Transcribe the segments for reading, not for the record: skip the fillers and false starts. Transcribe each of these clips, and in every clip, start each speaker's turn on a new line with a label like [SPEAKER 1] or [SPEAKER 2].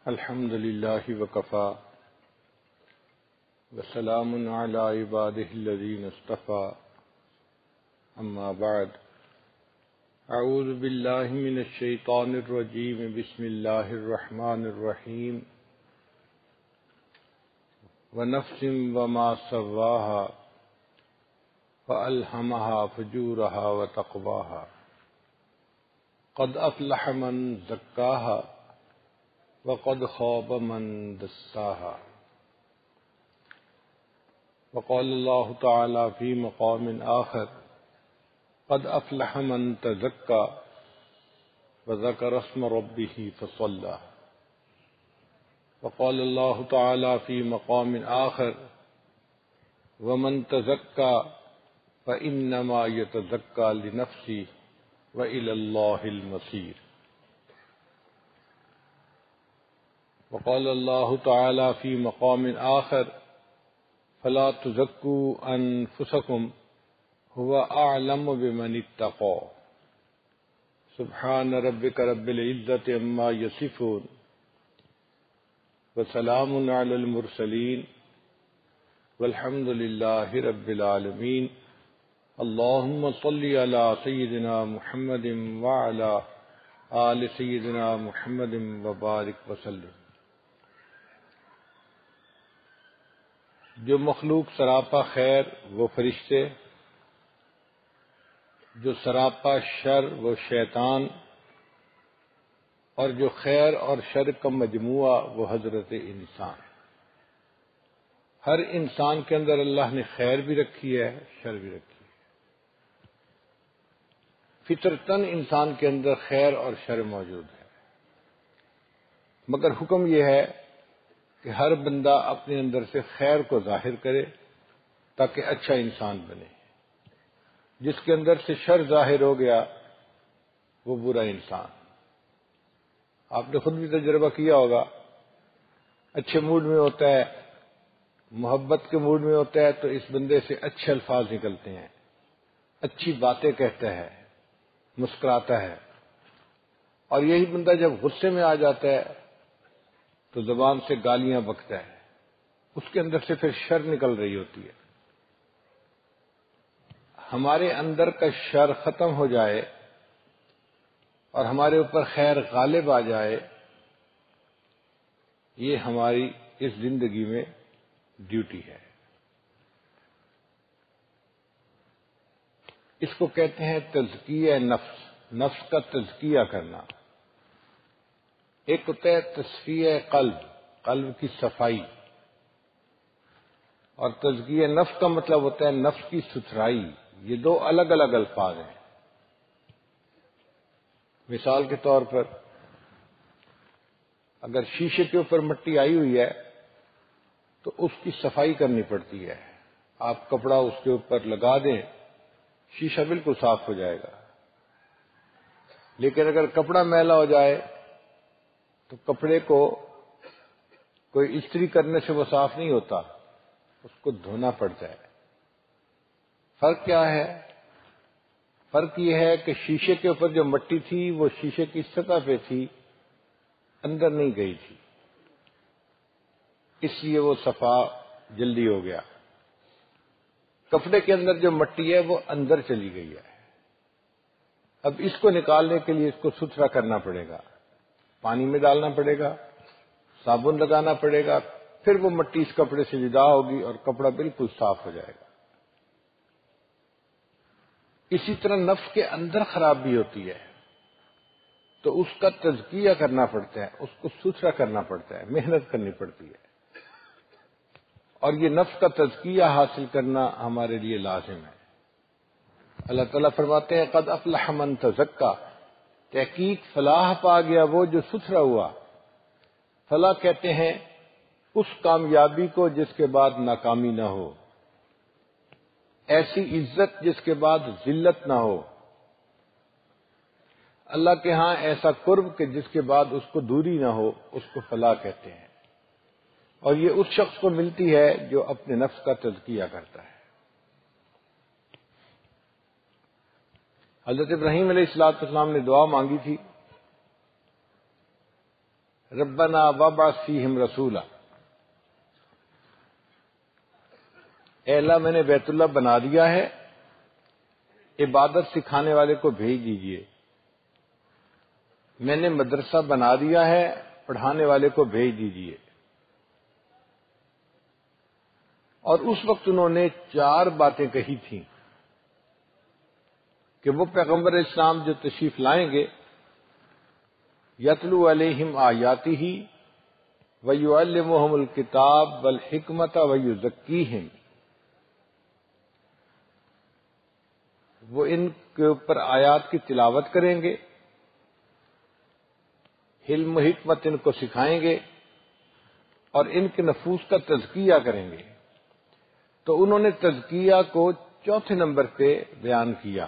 [SPEAKER 1] الحمد لله وكفى وسلام على عباده الذين اصطفى أما بعد أعوذ بالله من الشيطان الرجيم بسم الله الرحمن الرحيم ونفس وما سواها فألهمها فجورها وتقواها قد أفلح من زكاها وقد خاب من دساها وقال الله تعالى في مقام آخر قد أفلح من تزكى وذكر اسم ربه فصلى وقال الله تعالى في مقام آخر ومن تزكى فإنما يتزكى لنفسه وإلى الله المصير وقال الله تعالى في مقام آخر فلا تزكوا أنفسكم هو أعلم بمن اتقى سبحان ربك رب العزة عما يصفون وسلام على المرسلين والحمد لله رب العالمين اللهم صل على سيدنا محمد وعلى آل سيدنا محمد وبارك وسلم. جو مخلوق سراپا خیر وہ فرشتے، جو سراپا شر وہ شیطان، اور جو خیر اور شر کا مجموعہ وہ حضرت انسان. ہر انسان کے اندر اللہ نے خیر بھی رکھی ہے، شر بھی رکھی ہے. فطرتاً انسان کے اندر خیر اور شر موجود ہے، مگر حکم یہ ہے کہ ہر بندہ اپنے اندر سے خیر کو ظاہر کرے تاکہ اچھا انسان بنے. جس کے اندر سے شر ظاہر ہو گیا وہ برا انسان. آپ نے خود بھی تجربہ کیا ہوگا، اچھے موڈ میں ہوتا ہے، محبت کے موڈ میں ہوتا ہے تو اس بندے سے اچھے الفاظ نکلتے ہیں، اچھی باتیں کہتا ہے، مسکراتا ہے. اور یہی بندہ جب غصے میں آ جاتا ہے تو زبان سے گالیاں بکتا ہے، اس کے اندر سے پھر شر نکل رہی ہوتی ہے. ہمارے اندر کا شر ختم ہو جائے اور ہمارے اوپر خیر غالب آ جائے، یہ ہماری اس زندگی میں ڈیوٹی ہے. اس کو کہتے ہیں تزکیہ نفس، نفس کا تزکیہ کرنا. ایک ہوتا ہے تصفیہ قلب، قلب کی صفائی، اور تزکیہ نفس کا مطلب ہوتا ہے نفس کی ستھرائی. یہ دو الگ الگ الفاظ ہیں. مثال کے طور پر اگر شیشے کے اوپر مٹی آئی ہوئی ہے تو اس کی صفائی کرنی پڑتی ہے. آپ کپڑا اس کے اوپر لگا دیں، شیشہ بالکل صاف ہو جائے گا. لیکن اگر کپڑا میلا ہو جائے تو کپڑے کو کوئی استری کرنے سے وہ صاف نہیں ہوتا، اس کو دھونا پڑتا ہے. فرق کیا ہے؟ فرق یہ ہے کہ شیشے کے اوپر جو مٹی تھی وہ شیشے کی سطح پہ تھی، اندر نہیں گئی تھی، اس لیے وہ صفا جلدی ہو گیا. کپڑے کے اندر جو مٹی ہے وہ اندر چلی گئی ہے. اب اس کو نکالنے کے لیے اس کو ستھرا کرنا پڑے گا، پانی میں ڈالنا پڑے گا، صابن لگانا پڑے گا، پھر وہ مٹی اس کپڑے سے جدا ہوگی اور کپڑا بالکل صاف ہو جائے گا. اسی طرح نفس کے اندر خرابی ہوتی ہے تو اس کا تزکیہ کرنا پڑتا ہے، اس کو ستھرا کرنا پڑتا ہے، محنت کرنی پڑتی ہے. اور یہ نفس کا تزکیہ حاصل کرنا ہمارے لیے لازم ہے. اللہ تعالیٰ فرماتے ہیں قد افلح من تزکا، تحقیق فلاح پا گیا وہ جو ستھرا ہوا. فلاح کہتے ہیں اس کامیابی کو جس کے بعد ناکامی نہ ہو، ایسی عزت جس کے بعد ذلت نہ ہو، اللہ کے ہاں ایسا قرب کہ جس کے بعد اس کو دوری نہ ہو، اس کو فلاح کہتے ہیں. اور یہ اس شخص کو ملتی ہے جو اپنے نفس کا تزکیہ کرتا ہے. حضرت ابراہیم علیہ السلام نے دعا مانگی تھی، ربنا وابعث فیہم رسولا، اے اللہ میں نے بیت اللہ بنا دیا ہے، عبادت سکھانے والے کو بھیج دیجیے۔ میں نے مدرسہ بنا دیا ہے، پڑھانے والے کو بھیج دیجیے۔ اور اس وقت انہوں نے 4 باتیں کہی تھیں کہ وہ پیغمبر اسلام جو تشریف لائیں گے، یتلو علیہم آیاتہ ویعلمہم الکتاب والحکمت ویزکیہم، وہ ان کے اوپر آیات کی تلاوت کریں گے، علم و حکمت ان کو سکھائیں گے، اور ان کے نفوس کا تزکیہ کریں گے۔ تو انہوں نے تزکیہ کو 4 نمبر پہ بیان کیا۔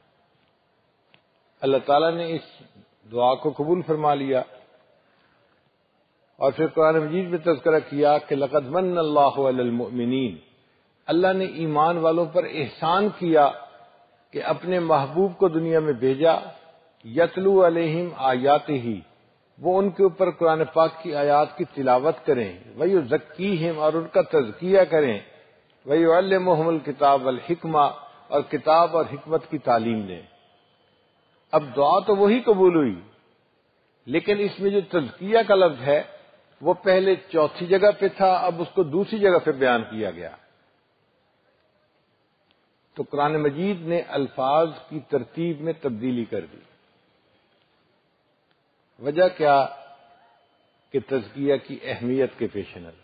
[SPEAKER 1] اللہ تعالیٰ نے اس دعا کو قبول فرما لیا، اور پھر قرآن مجید میں تذکرہ کیا کہ لقد من اللہ علی المؤمنین، اللہ نے ایمان والوں پر احسان کیا کہ اپنے محبوب کو دنیا میں بھیجا، یتلو علیہم آیاتہ، وہ ان کے اوپر قرآن پاک کی آیات کی تلاوت کریں، ویزکیہم، اور ان کا تزکیہ کریں، ویعلمہم الکتاب والحکمہ، اور کتاب اور حکمت کی تعلیم دیں۔ اب دعا تو وہی قبول ہوئی، لیکن اس میں جو تزکیہ کا لفظ ہے وہ پہلے 4 جگہ پہ تھا، اب اس کو دوسری جگہ پہ بیان کیا گیا۔ تو قرآن مجید نے الفاظ کی ترتیب میں تبدیلی کر دی۔ وجہ کیا؟ کہ تزکیہ کی اہمیت کے پیش نظر۔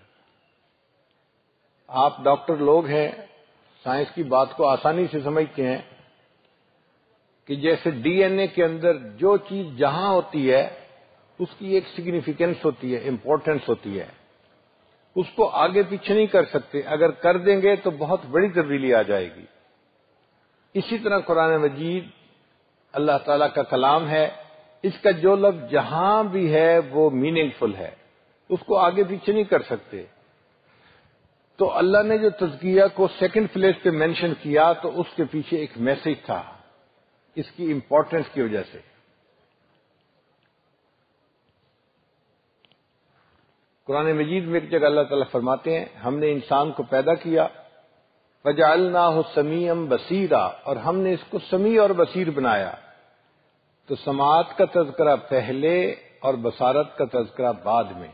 [SPEAKER 1] آپ ڈاکٹر لوگ ہیں، سائنس کی بات کو آسانی سے سمجھتے ہیں کہ جیسے ڈی این اے کے اندر جو چیز جہاں ہوتی ہے اس کی ایک سگنیفیکینس ہوتی ہے، امپورٹنس ہوتی ہے، اس کو آگے پیچھے نہیں کر سکتے، اگر کر دیں گے تو بہت بڑی تبدیلی آ جائے گی۔ اسی طرح قرآن مجید اللہ تعالیٰ کا کلام ہے، اس کا جو لفظ جہاں بھی ہے وہ میننگ فل ہے، اس کو آگے پیچھے نہیں کر سکتے۔ تو اللہ نے جو تزکیہ کو 2nd پلیس پہ مینشن کیا تو اس کے پیچھے ایک میسج تھا، اس کی امپورٹنس کی وجہ سے۔ قرآن مجید میں ایک جگہ اللہ تعالیٰ فرماتے ہیں ہم نے انسان کو پیدا کیا، وَجَعَلْنَاهُ سَمِيعًا بَصِيرًا، اور ہم نے اس کو سمیع اور بصیر بنایا۔ تو سماعت کا تذکرہ پہلے اور بصارت کا تذکرہ بعد میں۔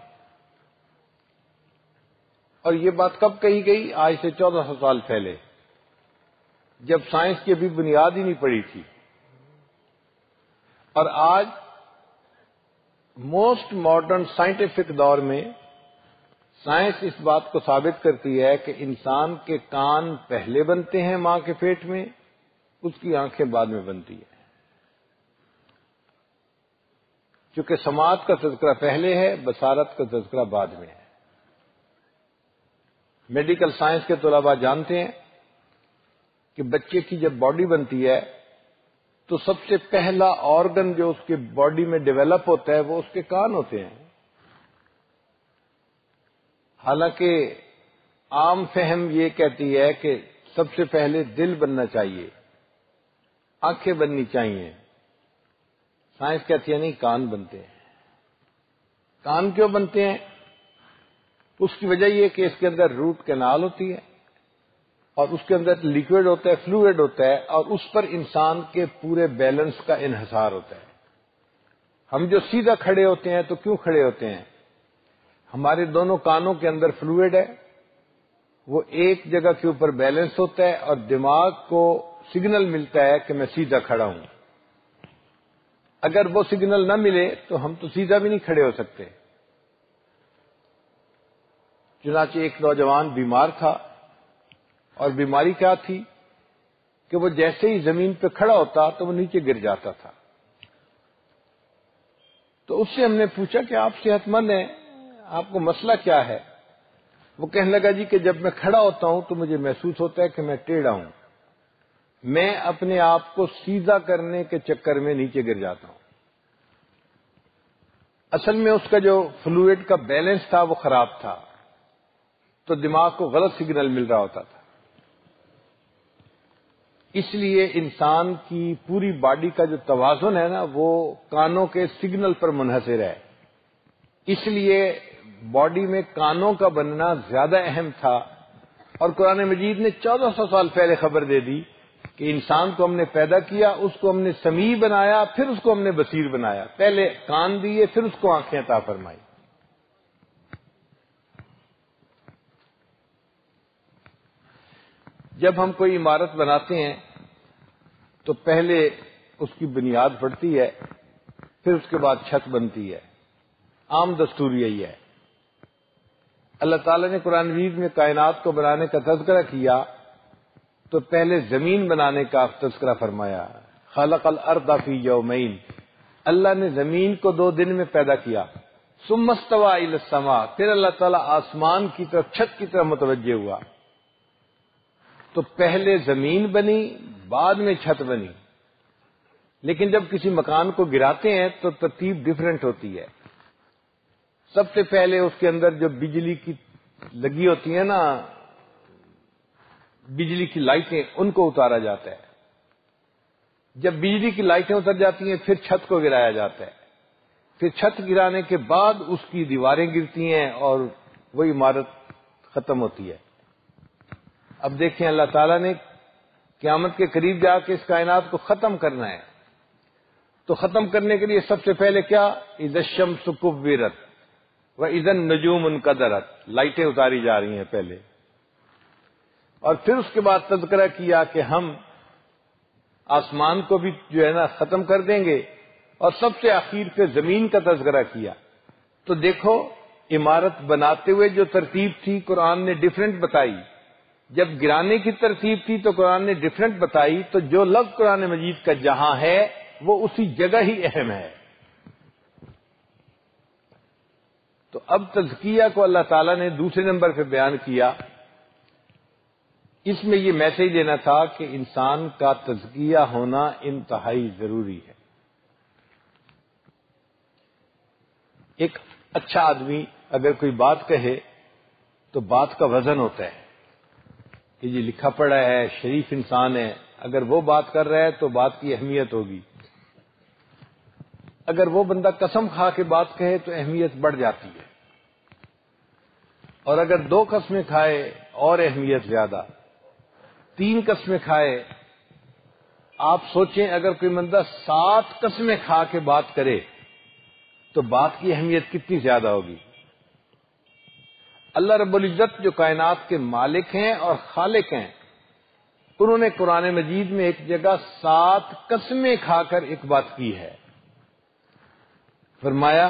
[SPEAKER 1] اور یہ بات کب کہی گئی؟ آج سے 1400 سال پہلے، جب سائنس کی ابھی بنیاد ہی نہیں پڑی تھی۔ اور آج موسٹ ماڈرن سائنٹیفک دور میں سائنس اس بات کو ثابت کرتی ہے کہ انسان کے کان پہلے بنتے ہیں ماں کے پیٹ میں، اس کی آنکھیں بعد میں بنتی ہیں۔ چونکہ سماعت کا تذکرہ پہلے ہے، بصارت کا تذکرہ بعد میں ہے۔ میڈیکل سائنس کے طلباء جانتے ہیں کہ بچے کی جب باڈی بنتی ہے تو سب سے پہلا آرگن جو اس کے باڈی میں ڈیولپ ہوتا ہے وہ اس کے کان ہوتے ہیں۔ حالانکہ عام فہم یہ کہتی ہے کہ سب سے پہلے دل بننا چاہیے، آنکھیں بننی چاہیے۔ سائنس کہتی ہے نہیں، کان بنتے ہیں۔ کان کیوں بنتے ہیں؟ اس کی وجہ یہ کہ اس کے اندر روٹ کینال ہوتی ہے، اور اس کے اندر لیکوڈ ہوتا ہے، فلوئڈ ہوتا ہے، اور اس پر انسان کے پورے بیلنس کا انحصار ہوتا ہے۔ ہم جو سیدھا کھڑے ہوتے ہیں تو کیوں کھڑے ہوتے ہیں؟ ہمارے دونوں کانوں کے اندر فلوئڈ ہے، وہ ایک جگہ کے اوپر بیلنس ہوتا ہے، اور دماغ کو سگنل ملتا ہے کہ میں سیدھا کھڑا ہوں۔ اگر وہ سگنل نہ ملے تو ہم تو سیدھا بھی نہیں کھڑے ہو سکتے۔ چنانچہ ایک نوجوان بیمار تھا، اور بیماری کیا تھی کہ وہ جیسے ہی زمین پہ کھڑا ہوتا تو وہ نیچے گر جاتا تھا۔ تو اس سے ہم نے پوچھا کہ آپ صحت مند ہیں، آپ کو مسئلہ کیا ہے؟ وہ کہنے لگا جی کہ جب میں کھڑا ہوتا ہوں تو مجھے محسوس ہوتا ہے کہ میں ٹیڑھا ہوں، میں اپنے آپ کو سیدھا کرنے کے چکر میں نیچے گر جاتا ہوں۔ اصل میں اس کا جو فلوئڈ کا بیلنس تھا وہ خراب تھا، تو دماغ کو غلط سگنل مل رہا ہوتا تھا۔ اس لیے انسان کی پوری باڈی کا جو توازن ہے نا وہ کانوں کے سگنل پر منحصر ہے۔ اس لیے باڈی میں کانوں کا بننا زیادہ اہم تھا، اور قرآن مجید نے 1400 سال پہلے خبر دے دی کہ انسان کو ہم نے پیدا کیا، اس کو ہم نے سمیع بنایا، پھر اس کو ہم نے بصیر بنایا، پہلے کان دیے پھر اس کو آنکھیں عطا فرمائی۔ جب ہم کوئی عمارت بناتے ہیں تو پہلے اس کی بنیاد پڑتی ہے، پھر اس کے بعد چھت بنتی ہے، عام دستور یہی ہے۔ اللہ تعالیٰ نے قرآن مجید میں کائنات کو بنانے کا تذکرہ کیا تو پہلے زمین بنانے کا تذکرہ فرمایا، خلق الارض فی یومین، اللہ نے زمین کو 2 دن میں پیدا کیا، ثم استوى الی السماء، پھر اللہ تعالیٰ آسمان کی طرف، چھت کی طرف متوجہ ہوا۔ تو پہلے زمین بنی، بعد میں چھت بنی۔ لیکن جب کسی مکان کو گراتے ہیں تو ترتیب ڈیفرنٹ ہوتی ہے۔ سب سے پہلے اس کے اندر جو بجلی کی لگی ہوتی ہیں نا، بجلی کی لائٹیں، ان کو اتارا جاتا ہے۔ جب بجلی کی لائٹیں اتر جاتی ہیں پھر چھت کو گرایا جاتا ہے، پھر چھت گرانے کے بعد اس کی دیواریں گرتی ہیں اور وہ عمارت ختم ہوتی ہے۔ اب دیکھیں اللہ تعالیٰ نے قیامت کے قریب جا کے اس کائنات کو ختم کرنا ہے، تو ختم کرنے کے لیے سب سے پہلے کیا؟ اذا الشمس کورت واذا النجوم انکدرت، لائٹیں اتاری جا رہی ہیں پہلے، اور پھر اس کے بعد تذکرہ کیا کہ ہم آسمان کو بھی جو ہے نا ختم کر دیں گے، اور سب سے آخر پہ زمین کا تذکرہ کیا۔ تو دیکھو عمارت بناتے ہوئے جو ترتیب تھی قرآن نے ڈیفرنٹ بتائی، جب گرانے کی ترتیب تھی تو قرآن نے ڈیفرنٹ بتائی، تو جو لفظ قرآن مجید کا جہاں ہے وہ اسی جگہ ہی اہم ہے۔ تو اب تزکیہ کو اللہ تعالیٰ نے دوسرے نمبر پہ بیان کیا، اس میں یہ میسج دینا تھا کہ انسان کا تزکیہ ہونا انتہائی ضروری ہے۔ ایک اچھا آدمی اگر کوئی بات کہے تو بات کا وزن ہوتا ہے کہ یہ لکھا پڑا ہے، شریف انسان ہے، اگر وہ بات کر رہا ہے تو بات کی اہمیت ہوگی۔ اگر وہ بندہ قسم کھا کے بات کہے تو اہمیت بڑھ جاتی ہے، اور اگر 2 قسمیں کھائے اور اہمیت زیادہ، 3 قسمیں کھائے۔ آپ سوچیں اگر کوئی بندہ 7 قسمیں کھا کے بات کرے تو بات کی اہمیت کتنی زیادہ ہوگی۔ اللہ رب العزت جو کائنات کے مالک ہیں اور خالق ہیں، انہوں نے قرآن مجید میں ایک جگہ 7 قسمیں کھا کر ایک بات کی ہے۔ فرمایا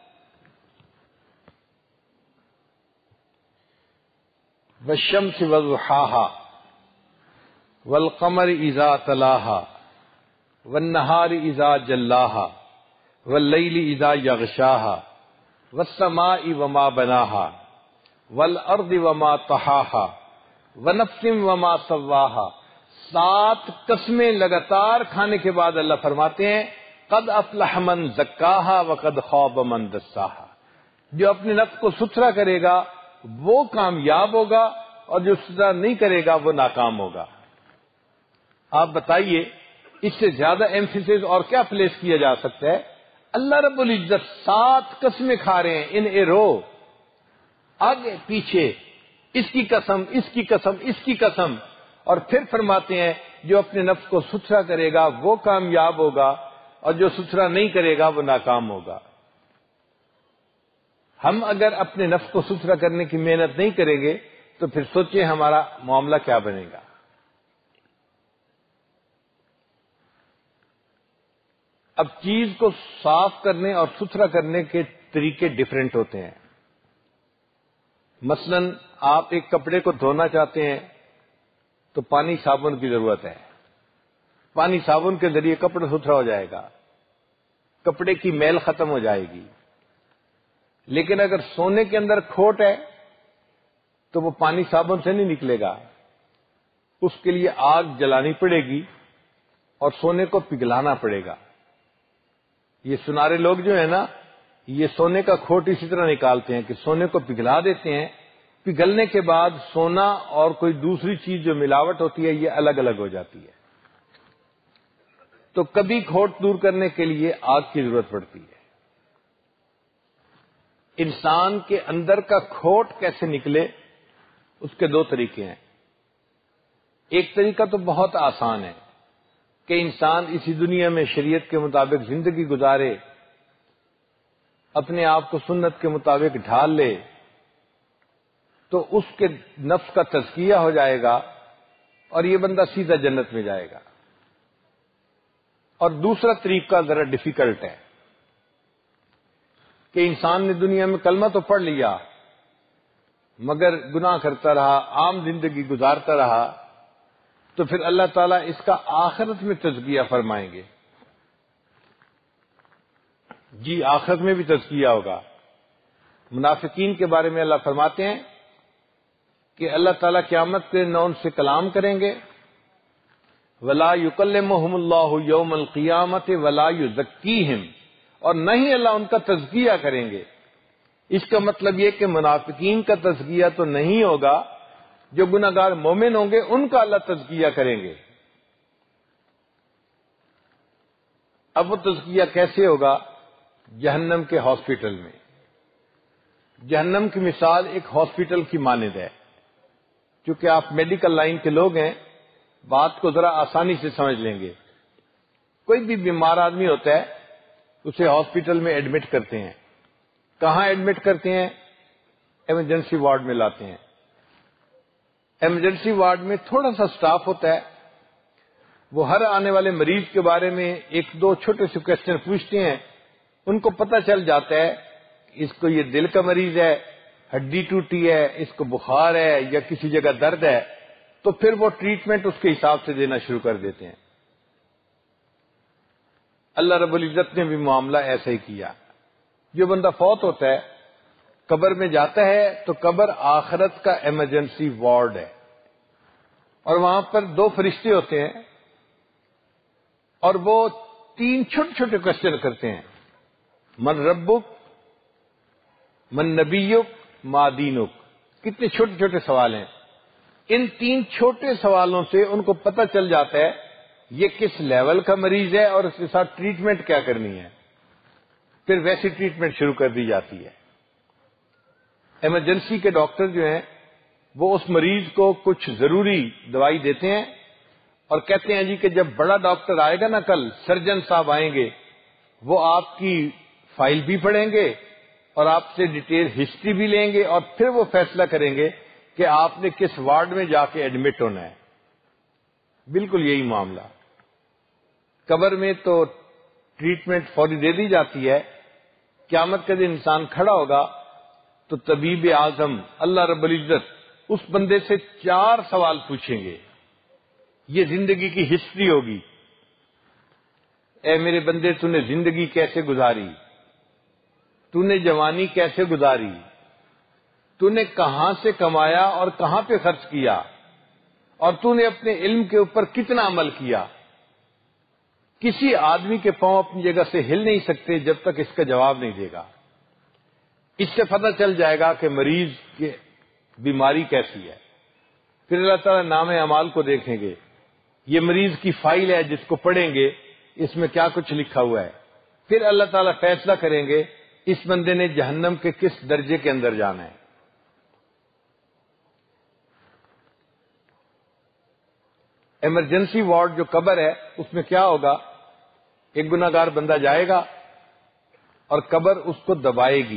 [SPEAKER 1] والشمس وضحاها والقمر اذا تلاها والنهار اذا جلاها والليل اذا يغشاها والسماء وما بناها والارض وما طحاها ونفس وما سواها۔ 7 قسمیں لگاتار کھانے کے بعد اللہ فرماتے ہیں قد افلح من زکاها وقد خاب من دساها۔ جو اپنے نفس کو ستھرا کرے گا وہ کامیاب ہوگا، اور جو ستھرا نہیں کرے گا وہ ناکام ہوگا۔ آپ بتائیے اس سے زیادہ ایمفیسس اور کیا پلیس کیا جا سکتا ہے؟ اللہ رب العزت 7 قسمیں کھا رہے ہیں ان اے رو، آگے پیچھے، اس کی قسم، اس کی قسم، اس کی قسم، اور پھر فرماتے ہیں جو اپنے نفس کو ستھرا کرے گا وہ کامیاب ہوگا، اور جو ستھرا نہیں کرے گا وہ ناکام ہوگا۔ ہم اگر اپنے نفس کو ستھرا کرنے کی محنت نہیں کریں گے تو پھر سوچیں ہمارا معاملہ کیا بنے گا۔ اب چیز کو صاف کرنے اور ستھرا کرنے کے طریقے ڈیفرنٹ ہوتے ہیں۔ مثلا آپ ایک کپڑے کو دھونا چاہتے ہیں تو پانی صابن کی ضرورت ہے، پانی صابن کے ذریعے کپڑا ستھرا ہو جائے گا، کپڑے کی میل ختم ہو جائے گی۔ لیکن اگر سونے کے اندر کھوٹ ہے تو وہ پانی صابن سے نہیں نکلے گا، اس کے لیے آگ جلانی پڑے گی اور سونے کو پگھلانا پڑے گا۔ یہ سنارے لوگ جو ہیں نا، یہ سونے کا کھوٹ اسی طرح نکالتے ہیں کہ سونے کو پگھلا دیتے ہیں، پگھلنے کے بعد سونا اور کوئی دوسری چیز جو ملاوٹ ہوتی ہے یہ الگ الگ ہو جاتی ہے۔ تو کبھی کھوٹ دور کرنے کے لیے آگ کی ضرورت پڑتی ہے۔ انسان کے اندر کا کھوٹ کیسے نکلے، اس کے دو طریقے ہیں۔ ایک طریقہ تو بہت آسان ہے کہ انسان اسی دنیا میں شریعت کے مطابق زندگی گزارے، اپنے آپ کو سنت کے مطابق ڈھال لے تو اس کے نفس کا تزکیہ ہو جائے گا اور یہ بندہ سیدھا جنت میں جائے گا۔ اور دوسرا طریقہ ذرا ڈیفیکلٹ ہے کہ انسان نے دنیا میں کلمہ تو پڑھ لیا مگر گناہ کرتا رہا، عام زندگی گزارتا رہا، تو پھر اللہ تعالیٰ اس کا آخرت میں تزکیہ فرمائیں گے۔ جی آخرت میں بھی تزکیہ ہوگا۔ منافقین کے بارے میں اللہ فرماتے ہیں کہ اللہ تعالیٰ قیامت کے دن ان سے کلام کریں گے، ولا یکلمہم اللہ یوم القیامت ولا یزکیہم، اور نہ ہی اللہ ان کا تزکیہ کریں گے۔ اس کا مطلب یہ کہ منافقین کا تزکیہ تو نہیں ہوگا، جو گناہگار مومن ہوں گے ان کا اللہ تزکیہ کریں گے۔ اب وہ تزکیہ کیسے ہوگا؟ جہنم کے ہاسپٹل میں۔ جہنم کی مثال ایک ہاسپٹل کی مانند ہے۔ چونکہ آپ میڈیکل لائن کے لوگ ہیں، بات کو ذرا آسانی سے سمجھ لیں گے۔ کوئی بھی بیمار آدمی ہوتا ہے اسے ہاسپٹل میں ایڈمٹ کرتے ہیں۔ کہاں ایڈمٹ کرتے ہیں؟ ایمرجنسی وارڈ میں لاتے ہیں۔ ایمرجنسی وارڈ میں تھوڑا سا سٹاف ہوتا ہے، وہ ہر آنے والے مریض کے بارے میں ایک دو چھوٹے سے کوسچن پوچھتے ہیں، ان کو پتہ چل جاتا ہے اس کو یہ دل کا مریض ہے، ہڈی ٹوٹی ہے، اس کو بخار ہے یا کسی جگہ درد ہے، تو پھر وہ ٹریٹمنٹ اس کے حساب سے دینا شروع کر دیتے ہیں۔ اللہ رب العزت نے بھی معاملہ ایسا ہی کیا۔ جو بندہ فوت ہوتا ہے قبر میں جاتا ہے تو قبر آخرت کا ایمرجنسی وارڈ ہے، اور وہاں پر دو فرشتے ہوتے ہیں اور وہ تین چھوٹے چھوٹے کوسچن کرتے ہیں، من ربک، من نبیک، ما دینک۔ کتنے چھوٹے چھوٹے سوال ہیں۔ ان تین چھوٹے سوالوں سے ان کو پتہ چل جاتا ہے یہ کس لیول کا مریض ہے اور اس کے ساتھ ٹریٹمنٹ کیا کرنی ہے، پھر ویسی ٹریٹمنٹ شروع کر دی جاتی ہے۔ ایمرجنسی کے ڈاکٹر جو ہیں وہ اس مریض کو کچھ ضروری دوائی دیتے ہیں اور کہتے ہیں جی کہ جب بڑا ڈاکٹر آئے گا نا، کل سرجن صاحب آئیں گے، وہ آپ کی فائل بھی پڑھیں گے اور آپ سے ڈیٹیل ہسٹری بھی لیں گے اور پھر وہ فیصلہ کریں گے کہ آپ نے کس وارڈ میں جا کے ایڈمٹ ہونا ہے۔ بالکل یہی معاملہ۔ قبر میں تو ٹریٹمنٹ فوری دے دی جاتی ہے، قیامت کے دن انسان کھڑا ہوگا تو طبیب اعظم اللہ رب العزت اس بندے سے 4 سوال پوچھیں گے۔ یہ زندگی کی ہسٹری ہوگی۔ اے میرے بندے، تو نے زندگی کیسے گزاری؟ تو نے جوانی کیسے گزاری؟ تو نے کہاں سے کمایا اور کہاں پہ خرچ کیا؟ اور تو نے اپنے علم کے اوپر کتنا عمل کیا؟ کسی آدمی کے پاؤں اپنی جگہ سے ہل نہیں سکتے جب تک اس کا جواب نہیں دے گا۔ اس سے پتہ چل جائے گا کہ مریض کی بیماری کیسی ہے۔ پھر اللہ تعالیٰ نام اعمال کو دیکھیں گے، یہ مریض کی فائل ہے جس کو پڑھیں گے، اس میں کیا کچھ لکھا ہوا ہے۔ پھر اللہ تعالیٰ فیصلہ کریں گے اس بندے نے جہنم کے کس درجے کے اندر جانا ہے۔ ایمرجنسی وارڈ جو قبر ہے اس میں کیا ہوگا؟ ایک گناہگار بندہ جائے گا اور قبر اس کو دبائے گی۔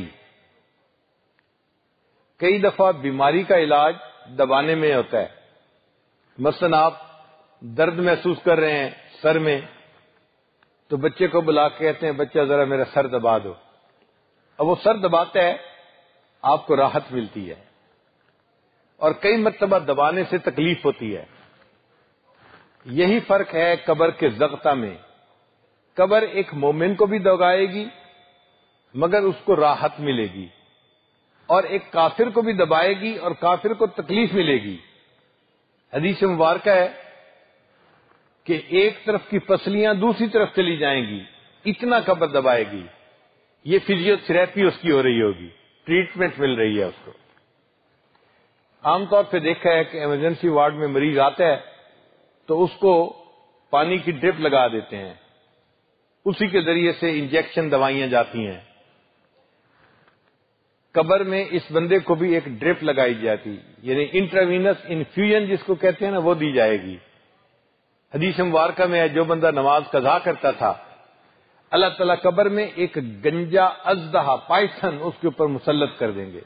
[SPEAKER 1] کئی دفعہ بیماری کا علاج دبانے میں ہوتا ہے۔ مثلا آپ درد محسوس کر رہے ہیں سر میں، تو بچے کو بلا کے کہتے ہیں بچہ ذرا میرا سر دبا دو۔ اب وہ سر دباتا ہے، آپ کو راحت ملتی ہے، اور کئی مرتبہ دبانے سے تکلیف ہوتی ہے۔ یہی فرق ہے قبر کے ضغطہ میں۔ قبر ایک مومن کو بھی دبائے گی مگر اس کو راحت ملے گی، اور ایک کافر کو بھی دبائے گی اور کافر کو تکلیف ملے گی۔ حدیث مبارکہ ہے کہ ایک طرف کی پسلیاں دوسری طرف چلی جائیں گی، اتنا قبر دبائے گی۔ یہ فزیو تھراپی اس کی ہو رہی ہوگی، ٹریٹمنٹ مل رہی ہے اس کو۔ عام طور پہ دیکھا ہے کہ ایمرجنسی وارڈ میں مریض آتا ہے تو اس کو پانی کی ڈرپ لگا دیتے ہیں، اسی کے ذریعے سے انجیکشن دوائیاں جاتی ہیں۔ قبر میں اس بندے کو بھی ایک ڈرپ لگائی جاتی، یعنی انٹراوینس انفیوژن جس کو کہتے ہیں نا، وہ دی جائے گی۔ حدیث مبارکہ میں ہے جو بندہ نماز قضا کرتا تھا، اللہ تعالیٰ قبر میں ایک گنجا اژدہا پائتھن اس کے اوپر مسلط کر دیں گے۔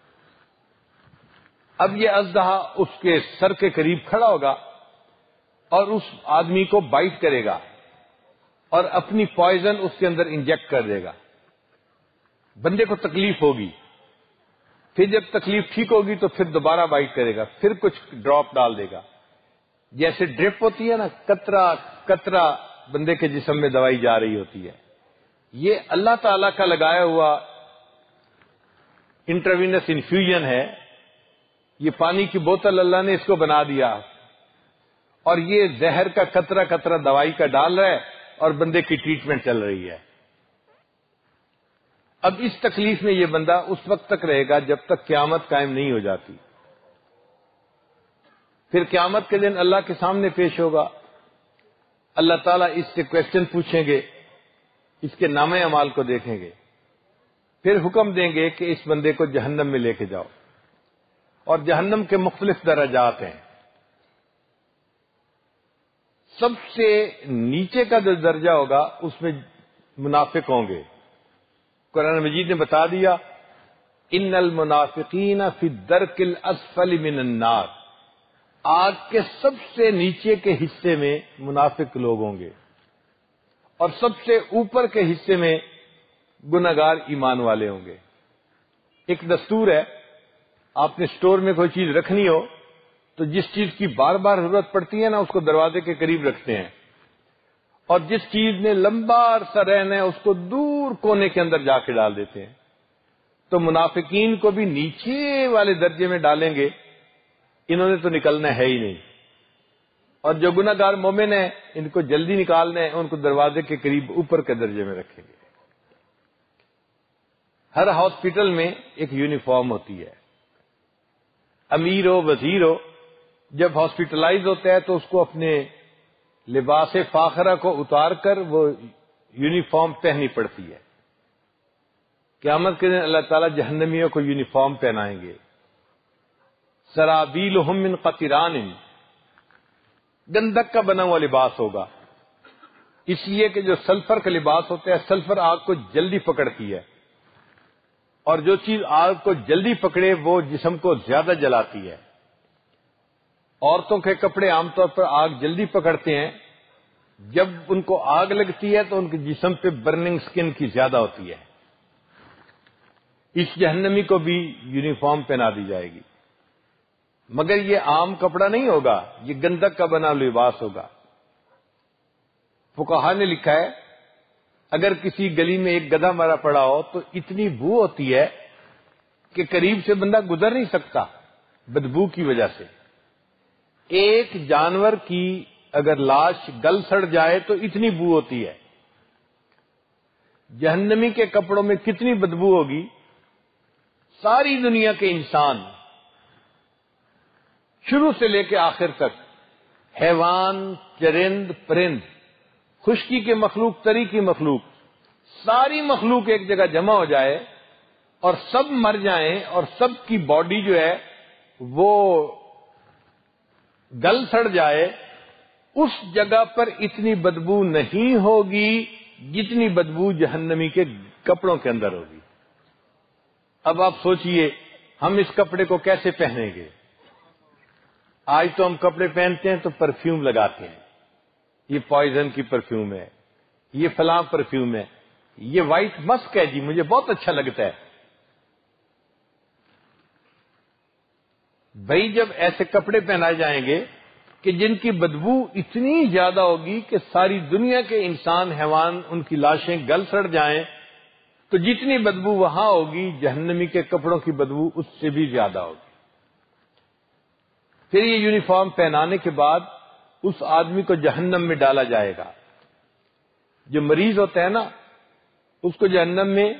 [SPEAKER 1] اب یہ اژدہا اس کے سر کے قریب کھڑا ہوگا اور اس آدمی کو بائٹ کرے گا اور اپنی پوائزن اس کے اندر انجیکٹ کر دے گا۔ بندے کو تکلیف ہوگی، پھر جب تکلیف ٹھیک ہوگی تو پھر دوبارہ بائٹ کرے گا، پھر کچھ ڈراپ ڈال دے گا۔ جیسے ڈرپ ہوتی ہے نا، قطرہ قطرہ بندے کے جسم میں دوائی جا رہی ہوتی ہے، یہ اللہ تعالی کا لگایا ہوا انٹراوینس انفیوژن ہے۔ یہ پانی کی بوتل اللہ نے اس کو بنا دیا اور یہ زہر کا قطرہ قطرہ دوائی کا ڈال رہا ہے اور بندے کی ٹریٹمنٹ چل رہی ہے۔ اب اس تکلیف میں یہ بندہ اس وقت تک رہے گا جب تک قیامت قائم نہیں ہو جاتی۔ پھر قیامت کے دن اللہ کے سامنے پیش ہوگا، اللہ تعالیٰ اس سے کویسچن پوچھیں گے، اس کے نامہ اعمال کو دیکھیں گے، پھر حکم دیں گے کہ اس بندے کو جہنم میں لے کے جاؤ۔ اور جہنم کے مختلف درجات ہیں۔ سب سے نیچے کا جو درجہ ہوگا اس میں منافق ہوں گے۔ قرآن مجید نے بتا دیا، ان المنافقین فی الدرک الاسفل من النار، آگ کے سب سے نیچے کے حصے میں منافق لوگ ہوں گے اور سب سے اوپر کے حصے میں گناہگار ایمان والے ہوں گے۔ ایک دستور ہے، آپ نے سٹور میں کوئی چیز رکھنی ہو تو جس چیز کی بار بار ضرورت پڑتی ہے نا، اس کو دروازے کے قریب رکھتے ہیں، اور جس چیز نے لمبا عرصہ رہنا ہے اس کو دور کونے کے اندر جا کے ڈال دیتے ہیں۔ تو منافقین کو بھی نیچے والے درجے میں ڈالیں گے، انہوں نے تو نکلنا ہے ہی نہیں، اور جو گناہگار مومن ہیں ان کو جلدی نکالنا ہے، ان کو دروازے کے قریب اوپر کے درجے میں رکھیں گے۔ ہر ہاسپٹل میں ایک یونیفارم ہوتی ہے، امیر ہو وزیر ہو، جب ہاسپٹلائز ہوتا ہے تو اس کو اپنے لباس فاخرہ کو اتار کر وہ یونیفارم پہنی پڑتی ہے۔ قیامت کے دن اللہ تعالیٰ جہنمیوں کو یونیفارم پہنائیں گے، سرابیلہم من قطران، گندک کا بنا ہوا لباس ہوگا، اس لیے کہ جو سلفر کا لباس ہوتا ہے، سلفر آگ کو جلدی پکڑتی ہے، اور جو چیز آگ کو جلدی پکڑے وہ جسم کو زیادہ جلاتی ہے۔ عورتوں کے کپڑے عام طور پر آگ جلدی پکڑتے ہیں، جب ان کو آگ لگتی ہے تو ان کے جسم پہ برننگ سکن کی زیادہ ہوتی ہے۔ اس جہنمی کو بھی یونیفارم پہنا دی جائے گی، مگر یہ عام کپڑا نہیں ہوگا، یہ گندک کا بنا لباس ہوگا۔ فقہا نے لکھا ہے، اگر کسی گلی میں ایک گدھا مرا پڑا ہو تو اتنی بو ہوتی ہے کہ قریب سے بندہ گزر نہیں سکتا بدبو کی وجہ سے۔ ایک جانور کی اگر لاش گل سڑ جائے تو اتنی بو ہوتی ہے، جہنمی کے کپڑوں میں کتنی بدبو ہوگی۔ ساری دنیا کے انسان شروع سے لے کے آخر تک، حیوان، چرند، پرند، خشکی کے مخلوق، تری کی مخلوق، ساری مخلوق ایک جگہ جمع ہو جائے اور سب مر جائیں اور سب کی باڈی جو ہے وہ گل سڑ جائے، اس جگہ پر اتنی بدبو نہیں ہوگی جتنی بدبو جہنمی کے کپڑوں کے اندر ہوگی۔ اب آپ سوچئے ہم اس کپڑے کو کیسے پہنیں گے؟ آج تو ہم کپڑے پہنتے ہیں تو پرفیوم لگاتے ہیں، یہ پوائزن کی پرفیوم ہے، یہ فلاں پرفیوم ہے، یہ وائٹ مسک ہے جی، مجھے بہت اچھا لگتا ہے۔ بھائی جب ایسے کپڑے پہنائے جائیں گے کہ جن کی بدبو اتنی زیادہ ہوگی کہ ساری دنیا کے انسان، حیوان، ان کی لاشیں گل سڑ جائیں، تو جتنی بدبو وہاں ہوگی جہنمی کے کپڑوں کی بدبو اس سے بھی زیادہ ہوگی۔ پھر یہ یونیفارم پہنانے کے بعد اس آدمی کو جہنم میں ڈالا جائے گا۔ جو مریض ہوتا ہے نا، اس کو جہنم میں،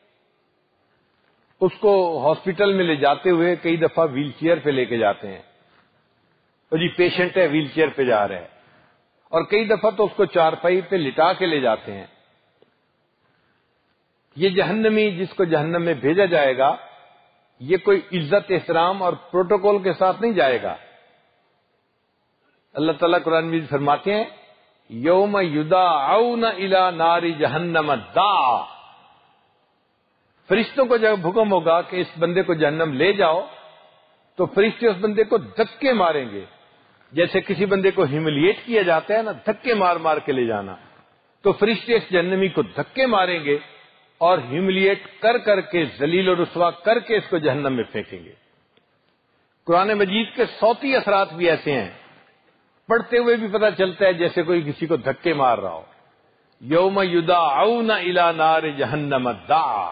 [SPEAKER 1] اس کو ہاسپٹل میں لے جاتے ہوئے کئی دفعہ ویل چیئر پہ لے کے جاتے ہیں، اور جی پیشنٹ ہے ویل چیئر پہ جا رہا ہے، اور کئی دفعہ تو اس کو چارپائی پہ لٹا کے لے جاتے ہیں۔ یہ جہنمی جس کو جہنم میں بھیجا جائے گا، یہ کوئی عزت احترام اور پروٹوکول کے ساتھ نہیں جائے گا. اللہ تعالیٰ قرآن میں فرماتے ہیں یوم یدعون الی نار جہنم دعا. فرشتوں کو جب حکم ہوگا کہ اس بندے کو جہنم لے جاؤ تو فرشتے اس بندے کو دھکے ماریں گے. جیسے کسی بندے کو ہیملیٹ کیا جاتا ہے نا، دھکے مار مار کے لے جانا، تو فرشتے اس جہنمی کو دھکے ماریں گے اور ہیملیٹ کر کر کے ذلیل و رسوا کر کے اس کو جہنم میں پھینکیں گے. قرآن مجید کے صوتی اثرات بھی ایسے ہیں، پڑھتے ہوئے بھی پتہ چلتا ہے جیسے کوئی کسی کو دھکے مار رہا ہو. یوم یدعون الی نار جہنم دعا.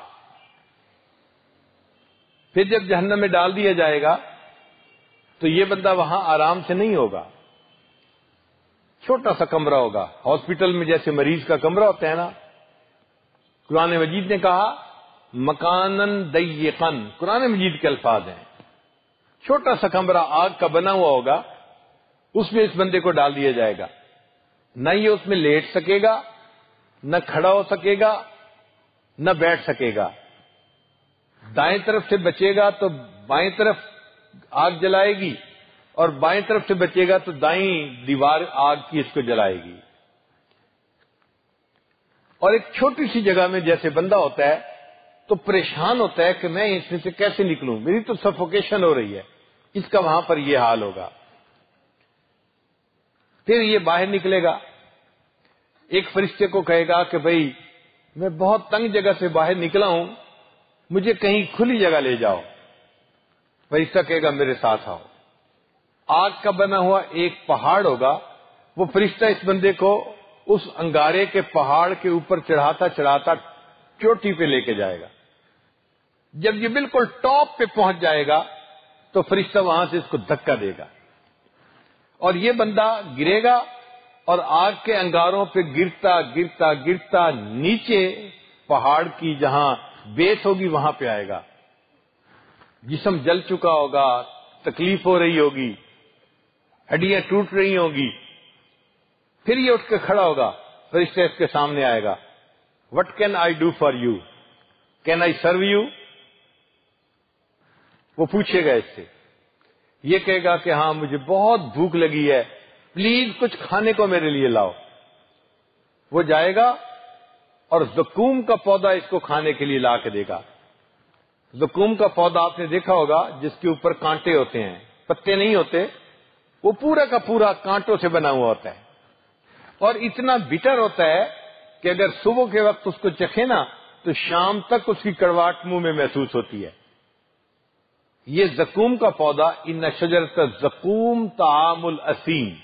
[SPEAKER 1] پھر جب جہنم میں ڈال دیا جائے گا تو یہ بندہ وہاں آرام سے نہیں ہوگا. چھوٹا سا کمرہ ہوگا، ہاسپٹل میں جیسے مریض کا کمرہ ہوتا ہے نا. قرآن مجید نے کہا مکانن ضیقن، قرآن مجید کے الفاظ ہیں. چھوٹا سا کمرہ آگ کا بنا ہوا ہوگا، اس میں اس بندے کو ڈال دیا جائے گا. نہ یہ اس میں لیٹ سکے گا، نہ کھڑا ہو سکے گا، نہ بیٹھ سکے گا. دائیں طرف سے بچے گا تو بائیں طرف آگ جلائے گی، اور بائیں طرف سے بچے گا تو دائیں دیوار آگ کی اس کو جلائے گی. اور ایک چھوٹی سی جگہ میں جیسے بندہ ہوتا ہے تو پریشان ہوتا ہے کہ میں اس میں سے کیسے نکلوں، میری تو سفوکیشن ہو رہی ہے. اس کا وہاں پر یہ حال ہوگا. پھر یہ باہر نکلے گا، ایک فرشتے کو کہے گا کہ بھئی میں بہت تنگ جگہ سے باہر نکلا ہوں، مجھے کہیں کھلی جگہ لے جاؤ. فرشتہ کہے گا میرے ساتھ آؤ. آگ کا بنا ہوا ایک پہاڑ ہوگا، وہ فرشتہ اس بندے کو اس انگارے کے پہاڑ کے اوپر چڑھاتا چڑھاتا چوٹی پہ لے کے جائے گا. جب یہ بالکل ٹاپ پہ پہنچ جائے گا تو فرشتہ وہاں سے اس کو دھکا دے گا اور یہ بندہ گرے گا اور آگ کے انگاروں پہ گرتا گرتا گرتا نیچے پہاڑ کی جہاں بیس ہوگی وہاں پہ آئے گا. جسم جل چکا ہوگا، تکلیف ہو رہی ہوگی، ہڈیاں ٹوٹ رہی ہوں گی. پھر یہ اٹھ کے کھڑا ہوگا، فرشتہ اس کے سامنے آئے گا. What can I do for you, can I serve you. وہ پوچھے گا اس سے، یہ کہے گا کہ ہاں مجھے بہت بھوک لگی ہے، پلیز کچھ کھانے کو میرے لیے لاؤ. وہ جائے گا اور زقوم کا پودا اس کو کھانے کے لیے لا کے دے گا. زقوم کا پودا آپ نے دیکھا ہوگا جس کے اوپر کانٹے ہوتے ہیں، پتے نہیں ہوتے، وہ پورا کا پورا کانٹوں سے بنا ہوا ہوتا ہے اور اتنا بٹر ہوتا ہے کہ اگر صبح کے وقت اس کو چکھے نا تو شام تک اس کی کڑواہٹ منہ میں محسوس ہوتی ہے. یہ زقوم کا پودا ان شجرۃ الزقوم طعام الاسیم،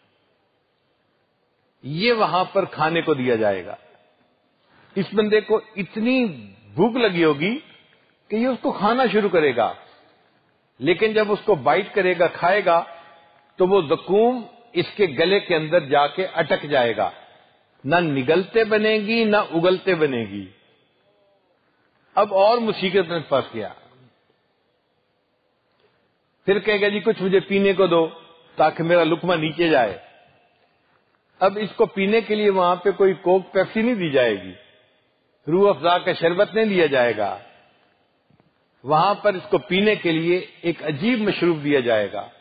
[SPEAKER 1] یہ وہاں پر کھانے کو دیا جائے گا. اس بندے کو اتنی بھوک لگی ہوگی کہ یہ اس کو کھانا شروع کرے گا، لیکن جب اس کو بائٹ کرے گا، کھائے گا، تو وہ زقوم اس کے گلے کے اندر جا کے اٹک جائے گا. نہ نگلتے بنے گی نہ اگلتے بنے گی. اب اور مصیبت میں پھنس گیا. پھر کہے گا جی کچھ مجھے پینے کو دو تاکہ میرا لقمہ نیچے جائے. اب اس کو پینے کے لیے وہاں پہ کوئی کوک پیپسی نہیں دی جائے گی، روح افزا کا شربت نہیں دیا جائے گا. وہاں پر اس کو پینے کے لیے ایک عجیب مشروب دیا جائے گا.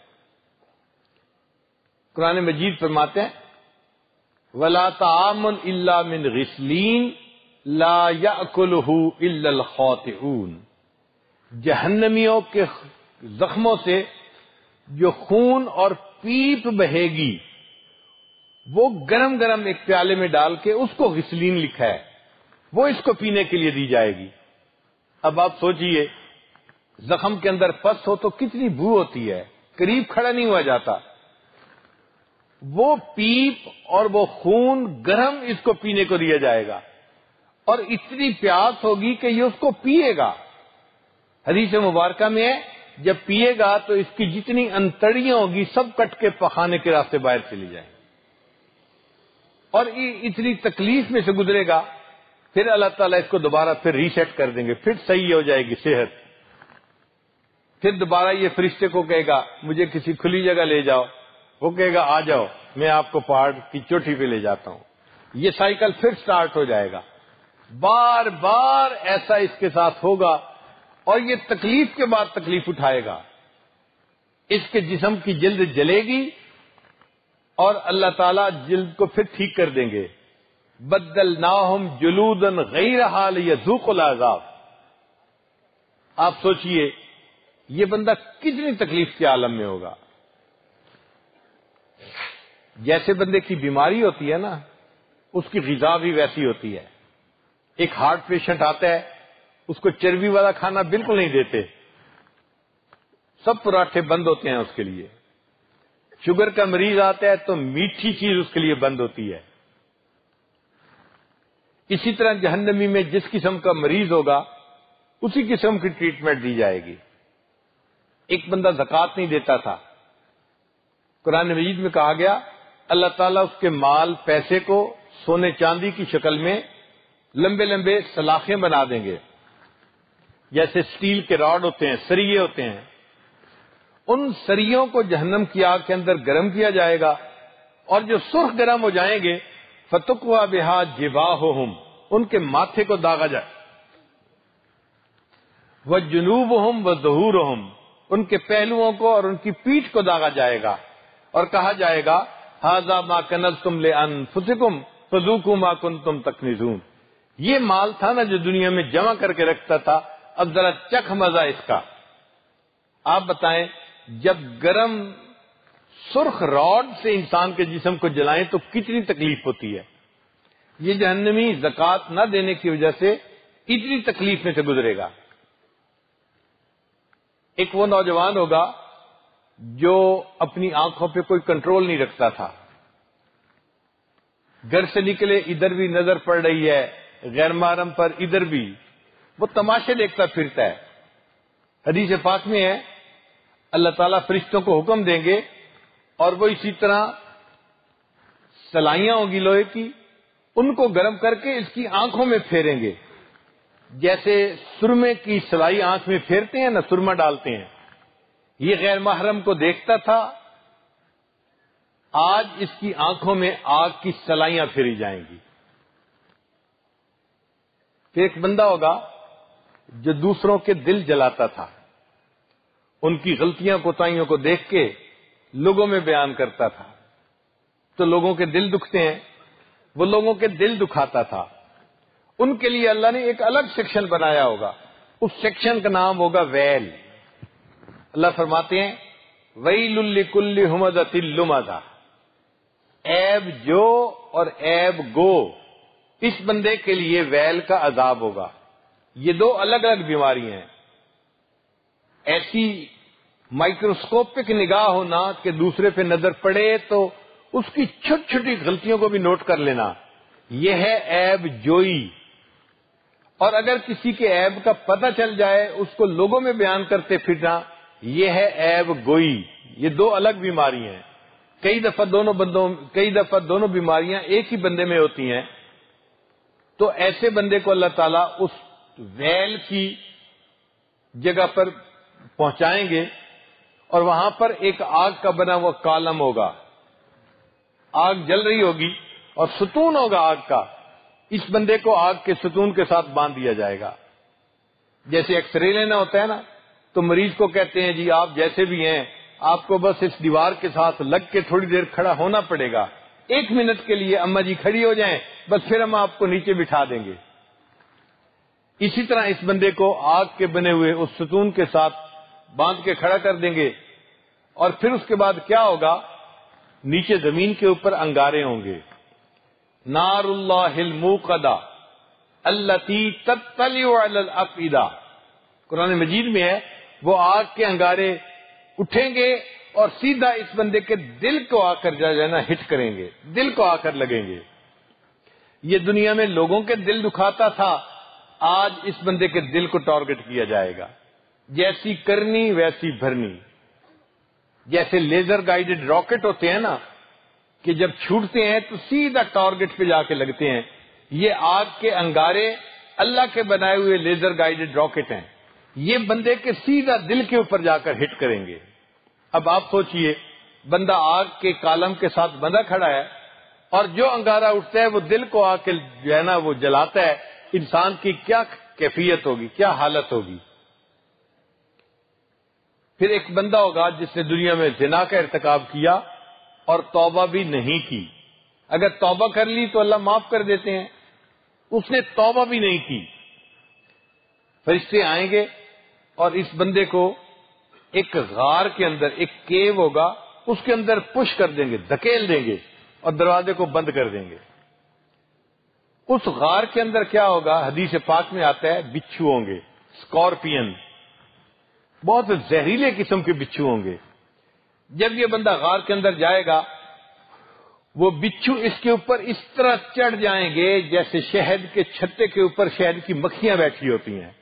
[SPEAKER 1] قرآن مجید فرماتے ہیں وَلَا طَعَامٌ إِلَّا مِنْ غِسْلِينَ لَا يَأْكُلُهُ إِلَّا الْخَاطِئُونَ. جہنمیوں کے زخموں سے جو خون اور پیپ بہے گی وہ گرم گرم ایک پیالے میں ڈال کے، اس کو غسلین لکھا ہے، وہ اس کو پینے کے لیے دی جائے گی. اب آپ سوچئے زخم کے اندر پس ہو تو کتنی بو ہوتی ہے، قریب کھڑا نہیں ہوا جاتا. وہ پیپ اور وہ خون گرم اس کو پینے کو دیا جائے گا اور اتنی پیاس ہوگی کہ یہ اس کو پیے گا. حدیث مبارکہ میں ہے جب پیے گا تو اس کی جتنی انتڑیاں ہوگی سب کٹ کے پخانے کے راستے باہر چلی جائیں اور اتنی تکلیف میں سے گزرے گا. پھر اللہ تعالیٰ اس کو دوبارہ پھر ریسیٹ کر دیں گے، پھر صحیح ہو جائے گی صحت. پھر دوبارہ یہ فرشتے کو کہے گا مجھے کسی کھلی جگہ لے جاؤ. وہ کہے گا آ جاؤ، میں آپ کو پہاڑ کی چوٹی پہ لے جاتا ہوں. یہ سائیکل پھر سٹارٹ ہو جائے گا. بار بار ایسا اس کے ساتھ ہوگا اور یہ تکلیف کے بعد تکلیف اٹھائے گا. اس کے جسم کی جلد جلے گی اور اللہ تعالیٰ جلد کو پھر ٹھیک کر دیں گے. بدلناہم جلودا غیرہا لیذوقوا العذاب. آپ سوچئے یہ بندہ کتنی تکلیف کے عالم میں ہوگا. جیسے بندے کی بیماری ہوتی ہے نا، اس کی غذا بھی ویسی ہوتی ہے. ایک ہارٹ پیشنٹ آتا ہے، اس کو چربی والا کھانا بالکل نہیں دیتے، سب پراٹھے بند ہوتے ہیں اس کے لیے. شوگر کا مریض آتا ہے تو میٹھی چیز اس کے لیے بند ہوتی ہے. اسی طرح جہنمی میں جس قسم کا مریض ہوگا اسی قسم کی ٹریٹمنٹ دی جائے گی. ایک بندہ زکوٰۃ نہیں دیتا تھا، قرآن مجید میں کہا گیا اللہ تعالیٰ اس کے مال پیسے کو سونے چاندی کی شکل میں لمبے لمبے سلاخیں بنا دیں گے، جیسے سٹیل کے راڈ ہوتے ہیں، سریے ہوتے ہیں. ان سریوں کو جہنم کی آگ کے اندر گرم کیا جائے گا، اور جو سرخ گرم ہو جائیں گے فَتُقْوَى بِهَا جِبَاهُهُمْ، ان کے ماتھے کو داغا جائے. وَجُنُوبُهُمْ وَظُهُورُهُمْ، ان کے پہلوؤں کو اور ان کی پیٹھ کو داغا جائے گا، اور کہا جائے گا هَذَا مَا كَنَزْتُمْ لِأَنفُسِكُمْ فَذُوقُوا مَا كُنتُمْ تَكْنِزُونَ. یہ مال تھا نا جو دنیا میں جمع کر کے رکھتا تھا، اب ذرا چکھ مزہ اس کا. آپ بتائیں جب گرم سرخ راڈ سے انسان کے جسم کو جلائیں تو کتنی تکلیف ہوتی ہے. یہ جہنمی زکوٰۃ نہ دینے کی وجہ سے اتنی تکلیف میں سے گزرے گا. ایک وہ نوجوان ہوگا جو اپنی آنکھوں پہ کوئی کنٹرول نہیں رکھتا تھا، گھر سے نکلے ادھر بھی نظر پڑ رہی ہے، غیر محرم پر ادھر بھی، وہ تماشے دیکھتا پھرتا ہے. حدیث پاک میں ہے اللہ تعالیٰ فرشتوں کو حکم دیں گے اور وہ اسی طرح سلائیاں ہوں گی لوہے کی، ان کو گرم کر کے اس کی آنکھوں میں پھیریں گے، جیسے سرمے کی سلائی آنکھ میں پھیرتے ہیں نا، سرما ڈالتے ہیں. یہ غیر محرم کو دیکھتا تھا، آج اس کی آنکھوں میں آگ کی سلائیاں پھیری جائیں گی. پھر ایک بندہ ہوگا جو دوسروں کے دل جلاتا تھا، ان کی غلطیاں کوتاہیوں کو دیکھ کے لوگوں میں بیان کرتا تھا، تو لوگوں کے دل دکھتے ہیں، وہ لوگوں کے دل دکھاتا تھا. ان کے لیے اللہ نے ایک الگ سیکشن بنایا ہوگا، اس سیکشن کا نام ہوگا ویل. اللہ فرماتے ہیں ویل لکل ہمزۃ لمزہ، عیب جو اور عیب گو، اس بندے کے لیے ویل کا عذاب ہوگا. یہ دو الگ الگ بیماریاں ہیں. ایسی مائکروسکوپک نگاہ ہونا کہ دوسرے پہ نظر پڑے تو اس کی چھوٹی چھوٹی غلطیوں کو بھی نوٹ کر لینا، یہ ہے عیب جوئی. اور اگر کسی کے عیب کا پتہ چل جائے اس کو لوگوں میں بیان کرتے پھرنا، یہ ہے عیب گوئی. یہ دو الگ بیماریاں ہیں. کئی دفعہ دونوں بیماریاں ایک ہی بندے میں ہوتی ہیں. تو ایسے بندے کو اللہ تعالیٰ اس ویل کی جگہ پر پہنچائیں گے اور وہاں پر ایک آگ کا بنا ہوا کالم ہوگا، آگ جل رہی ہوگی اور ستون ہوگا آگ کا. اس بندے کو آگ کے ستون کے ساتھ باندھ دیا جائے گا. جیسے ایکس رے لینا ہوتا ہے نا، تو مریض کو کہتے ہیں جی آپ جیسے بھی ہیں آپ کو بس اس دیوار کے ساتھ لگ کے تھوڑی دیر کھڑا ہونا پڑے گا، 1 منٹ کے لیے اما جی کھڑی ہو جائیں بس، پھر ہم آپ کو نیچے بٹھا دیں گے. اسی طرح اس بندے کو آگ کے بنے ہوئے اس ستون کے ساتھ باندھ کے کھڑا کر دیں گے. اور پھر اس کے بعد کیا ہوگا، نیچے زمین کے اوپر انگارے ہوں گے. نار اللہ الموقدہ التی تطلع علی الافئدہ، قرآن مجید میں ہے وہ آگ کے انگارے اٹھیں گے اور سیدھا اس بندے کے دل کو آ کر جانا ہٹ کریں گے، دل کو آ کر لگیں گے. یہ دنیا میں لوگوں کے دل دکھاتا تھا، آج اس بندے کے دل کو ٹارگٹ کیا جائے گا. جیسی کرنی ویسی بھرنی. جیسے لیزر گائیڈڈ راکٹ ہوتے ہیں نا کہ جب چھوٹتے ہیں تو سیدھا ٹارگٹ پہ جا کے لگتے ہیں، یہ آگ کے انگارے اللہ کے بنائے ہوئے لیزر گائیڈڈ راکٹ ہیں، یہ بندے کے سیدھا دل کے اوپر جا کر ہٹ کریں گے. اب آپ سوچئے بندہ آگ کے کالم کے ساتھ بندہ کھڑا ہے اور جو انگارہ اٹھتا ہے وہ دل کو آ کے جو ہے نا وہ جلاتا ہے. انسان کی کیا کیفیت ہوگی، کیا حالت ہوگی. پھر ایک بندہ ہوگا جس نے دنیا میں زنا کا ارتکاب کیا اور توبہ بھی نہیں کی. اگر توبہ کر لی تو اللہ معاف کر دیتے ہیں. اس نے توبہ بھی نہیں کی. فرشتے آئیں گے اور اس بندے کو ایک غار کے اندر، ایک کیو ہوگا، اس کے اندر پش کر دیں گے، دھکیل دیں گے اور دروازے کو بند کر دیں گے. اس غار کے اندر کیا ہوگا؟ حدیث پاک میں آتا ہے بچھو ہوں گے، اسکارپین، بہت زہریلے قسم کے بچھو ہوں گے. جب یہ بندہ غار کے اندر جائے گا، وہ بچھو اس کے اوپر اس طرح چڑھ جائیں گے جیسے شہد کے چھتے کے اوپر شہد کی مکھیاں بیٹھی ہوتی ہیں.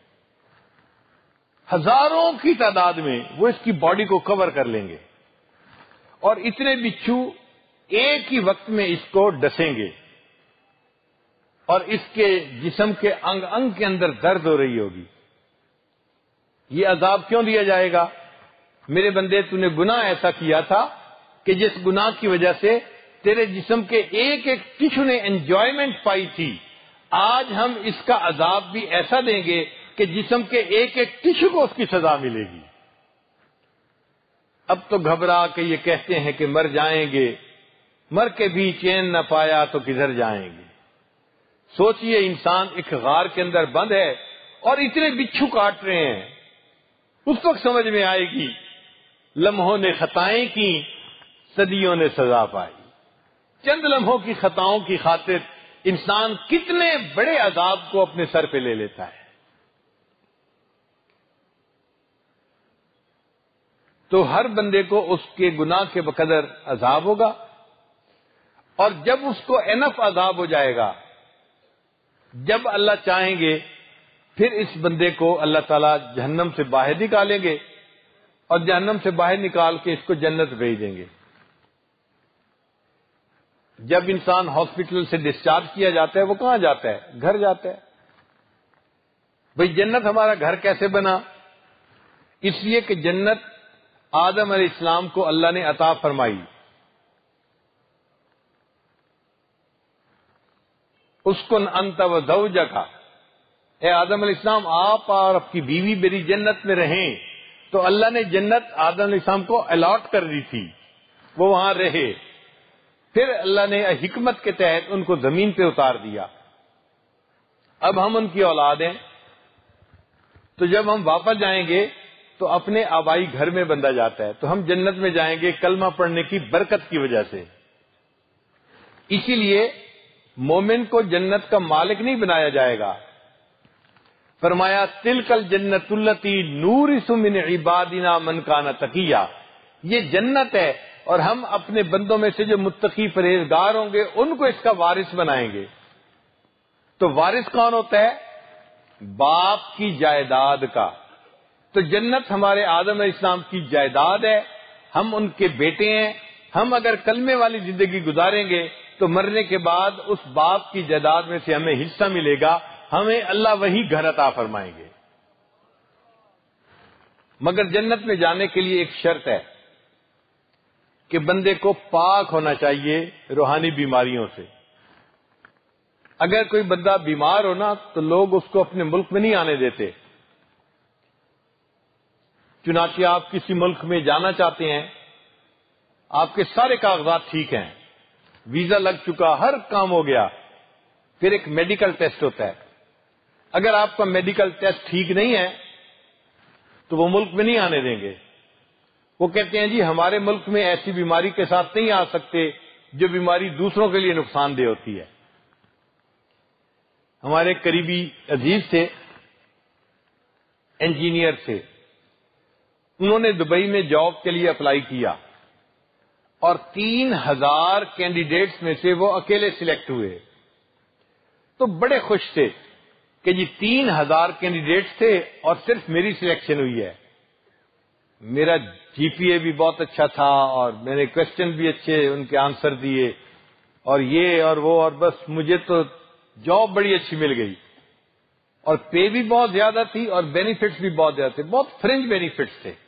[SPEAKER 1] ہزاروں کی تعداد میں وہ اس کی باڈی کو کور کر لیں گے اور اتنے بچھو ایک ہی وقت میں اس کو ڈسیں گے اور اس کے جسم کے انگ انگ کے اندر درد ہو رہی ہوگی. یہ عذاب کیوں دیا جائے گا؟ میرے بندے، تو نے گناہ ایسا کیا تھا کہ جس گناہ کی وجہ سے تیرے جسم کے ایک ایک ٹشو نے انجوائمنٹ پائی تھی. آج ہم اس کا عذاب بھی ایسا دیں گے کہ جسم کے ایک ایک ٹشو کو اس کی سزا ملے گی. اب تو گھبرا کہ یہ کہتے ہیں کہ مر جائیں گے، مر کے بھی چین نہ پایا تو کدھر جائیں گے. سوچئے انسان ایک غار کے اندر بند ہے اور اتنے بچھو کاٹ رہے ہیں. اس وقت سمجھ میں آئے گی لمحوں نے خطائیں کی، صدیوں نے سزا پائی. چند لمحوں کی خطاؤں کی خاطر انسان کتنے بڑے عذاب کو اپنے سر پہ لے لیتا ہے. تو ہر بندے کو اس کے گناہ کے بقدر عذاب ہوگا، اور جب اس کو انف عذاب ہو جائے گا، جب اللہ چاہیں گے پھر اس بندے کو اللہ تعالیٰ جہنم سے باہر نکالیں گے اور جہنم سے باہر نکال کے اس کو جنت بھیج دیں گے. جب انسان ہاسپٹل سے ڈسچارج کیا جاتا ہے وہ کہاں جاتا ہے؟ گھر جاتا ہے. بھئی جنت ہمارا گھر کیسے بنا؟ اس لیے کہ جنت آدم علیہ السلام کو اللہ نے عطا فرمائی. اسکن انت و زوجک، اے آدم علیہ السلام آپ اور آپ کی بیوی میری جنت میں رہیں. تو اللہ نے جنت آدم علیہ السلام کو الاٹ کر دی تھی، وہ وہاں رہے. پھر اللہ نے حکمت کے تحت ان کو زمین پہ اتار دیا. اب ہم ان کی اولاد ہیں، تو جب ہم واپس جائیں گے تو اپنے آبائی گھر میں بندہ جاتا ہے. تو ہم جنت میں جائیں گے کلمہ پڑھنے کی برکت کی وجہ سے. اسی لیے مومن کو جنت کا مالک نہیں بنایا جائے گا. فرمایا تلک الجنت التی نورث من عبادنا من کان تقیا، یہ جنت ہے اور ہم اپنے بندوں میں سے جو متقی پرہیزگار ہوں گے ان کو اس کا وارث بنائیں گے. تو وارث کون ہوتا ہے؟ باپ کی جائیداد کا. تو جنت ہمارے آدم علیہ السلام کی جائیداد ہے، ہم ان کے بیٹے ہیں. ہم اگر کلمے والی زندگی گزاریں گے تو مرنے کے بعد اس باپ کی جائیداد میں سے ہمیں حصہ ملے گا، ہمیں اللہ وہی گھر عطا فرمائیں گے. مگر جنت میں جانے کے لیے ایک شرط ہے کہ بندے کو پاک ہونا چاہیے روحانی بیماریوں سے. اگر کوئی بندہ بیمار ہو نا تو لوگ اس کو اپنے ملک میں نہیں آنے دیتے. چنانچہ آپ کسی ملک میں جانا چاہتے ہیں، آپ کے سارے کاغذات ٹھیک ہیں، ویزا لگ چکا، ہر کام ہو گیا، پھر ایک میڈیکل ٹیسٹ ہوتا ہے. اگر آپ کا میڈیکل ٹیسٹ ٹھیک نہیں ہے تو وہ ملک میں نہیں آنے دیں گے. وہ کہتے ہیں جی ہمارے ملک میں ایسی بیماری کے ساتھ نہیں آ سکتے جو بیماری دوسروں کے لیے نقصان دہ ہوتی ہے. ہمارے قریبی عزیز تھے، انجینئر تھے، انہوں نے دبئی میں جاب کے لیے اپلائی کیا اور 3000 کینڈیڈیٹس میں سے وہ اکیلے سلیکٹ ہوئے. تو بڑے خوش تھے کہ جی 3000 کینڈیڈیٹس تھے اور صرف میری سلیکشن ہوئی ہے. میرا جی پی اے بھی بہت اچھا تھا اور میں نے کوشچن بھی اچھے ان کے آنسر دیے اور یہ اور وہ، اور بس مجھے تو جاب بڑی اچھی مل گئی اور پے بھی بہت زیادہ تھی اور بینیفٹس بھی بہت زیادہ تھے، بہت فرنج بینیفٹس تھے.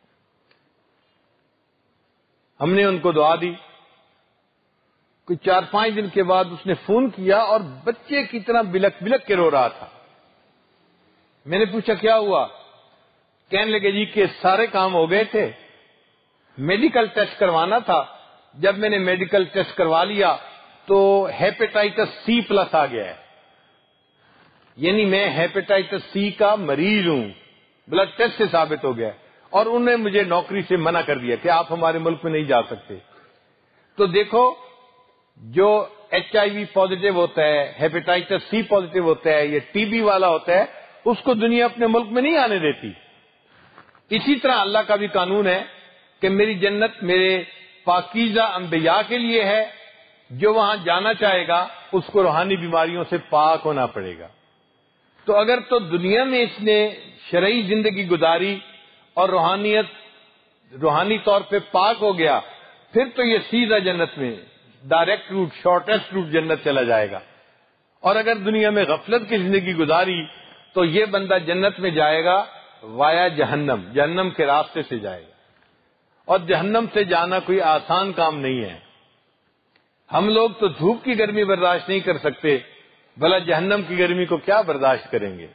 [SPEAKER 1] ہم نے ان کو دعا دی. کوئی 4-5 دن کے بعد اس نے فون کیا اور بچے کی طرح بلک بلک کے رو رہا تھا. میں نے پوچھا کیا ہوا؟ کہنے لگے جی کہ سارے کام ہو گئے تھے، میڈیکل ٹیسٹ کروانا تھا، جب میں نے میڈیکل ٹیسٹ کروا لیا تو ہیپیٹائٹس سی پلس آ گیا ہے، یعنی میں ہیپیٹائٹس سی کا مریض ہوں، بلڈ ٹیسٹ سے ثابت ہو گیا، اور انہوں نے مجھے نوکری سے منع کر دیا کہ آپ ہمارے ملک میں نہیں جا سکتے۔ تو دیکھو، جو ایچ آئی وی پازیٹیو ہوتا ہے، ہیپیٹائٹس سی پازیٹیو ہوتا ہے، یہ ٹی بی والا ہوتا ہے، اس کو دنیا اپنے ملک میں نہیں آنے دیتی۔ اسی طرح اللہ کا بھی قانون ہے کہ میری جنت میرے پاکیزہ انبیاء کے لیے ہے، جو وہاں جانا چاہے گا اس کو روحانی بیماریوں سے پاک ہونا پڑے گا۔ تو اگر تو دنیا میں اس نے شرعی زندگی گزاری اور روحانی طور پہ پاک ہو گیا، پھر تو یہ سیدھا جنت میں ڈائریکٹ روٹ، شارٹیسٹ روٹ جنت چلا جائے گا۔ اور اگر دنیا میں غفلت کی زندگی گزاری تو یہ بندہ جنت میں جائے گا وایا جہنم، جہنم کے راستے سے جائے گا، اور جہنم سے جانا کوئی آسان کام نہیں ہے۔ ہم لوگ تو دھوپ کی گرمی برداشت نہیں کر سکتے، بھلا جہنم کی گرمی کو کیا برداشت کریں گے؟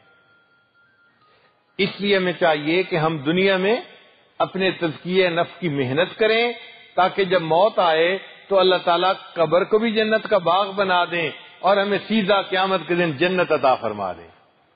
[SPEAKER 1] اس لیے ہمیں چاہیے کہ ہم دنیا میں اپنے تزکیہ نفس کی محنت کریں، تاکہ جب موت آئے تو اللہ تعالیٰ قبر کو بھی جنت کا باغ بنا دیں اور ہمیں سیدھا قیامت کے دن جنت عطا فرما دیں۔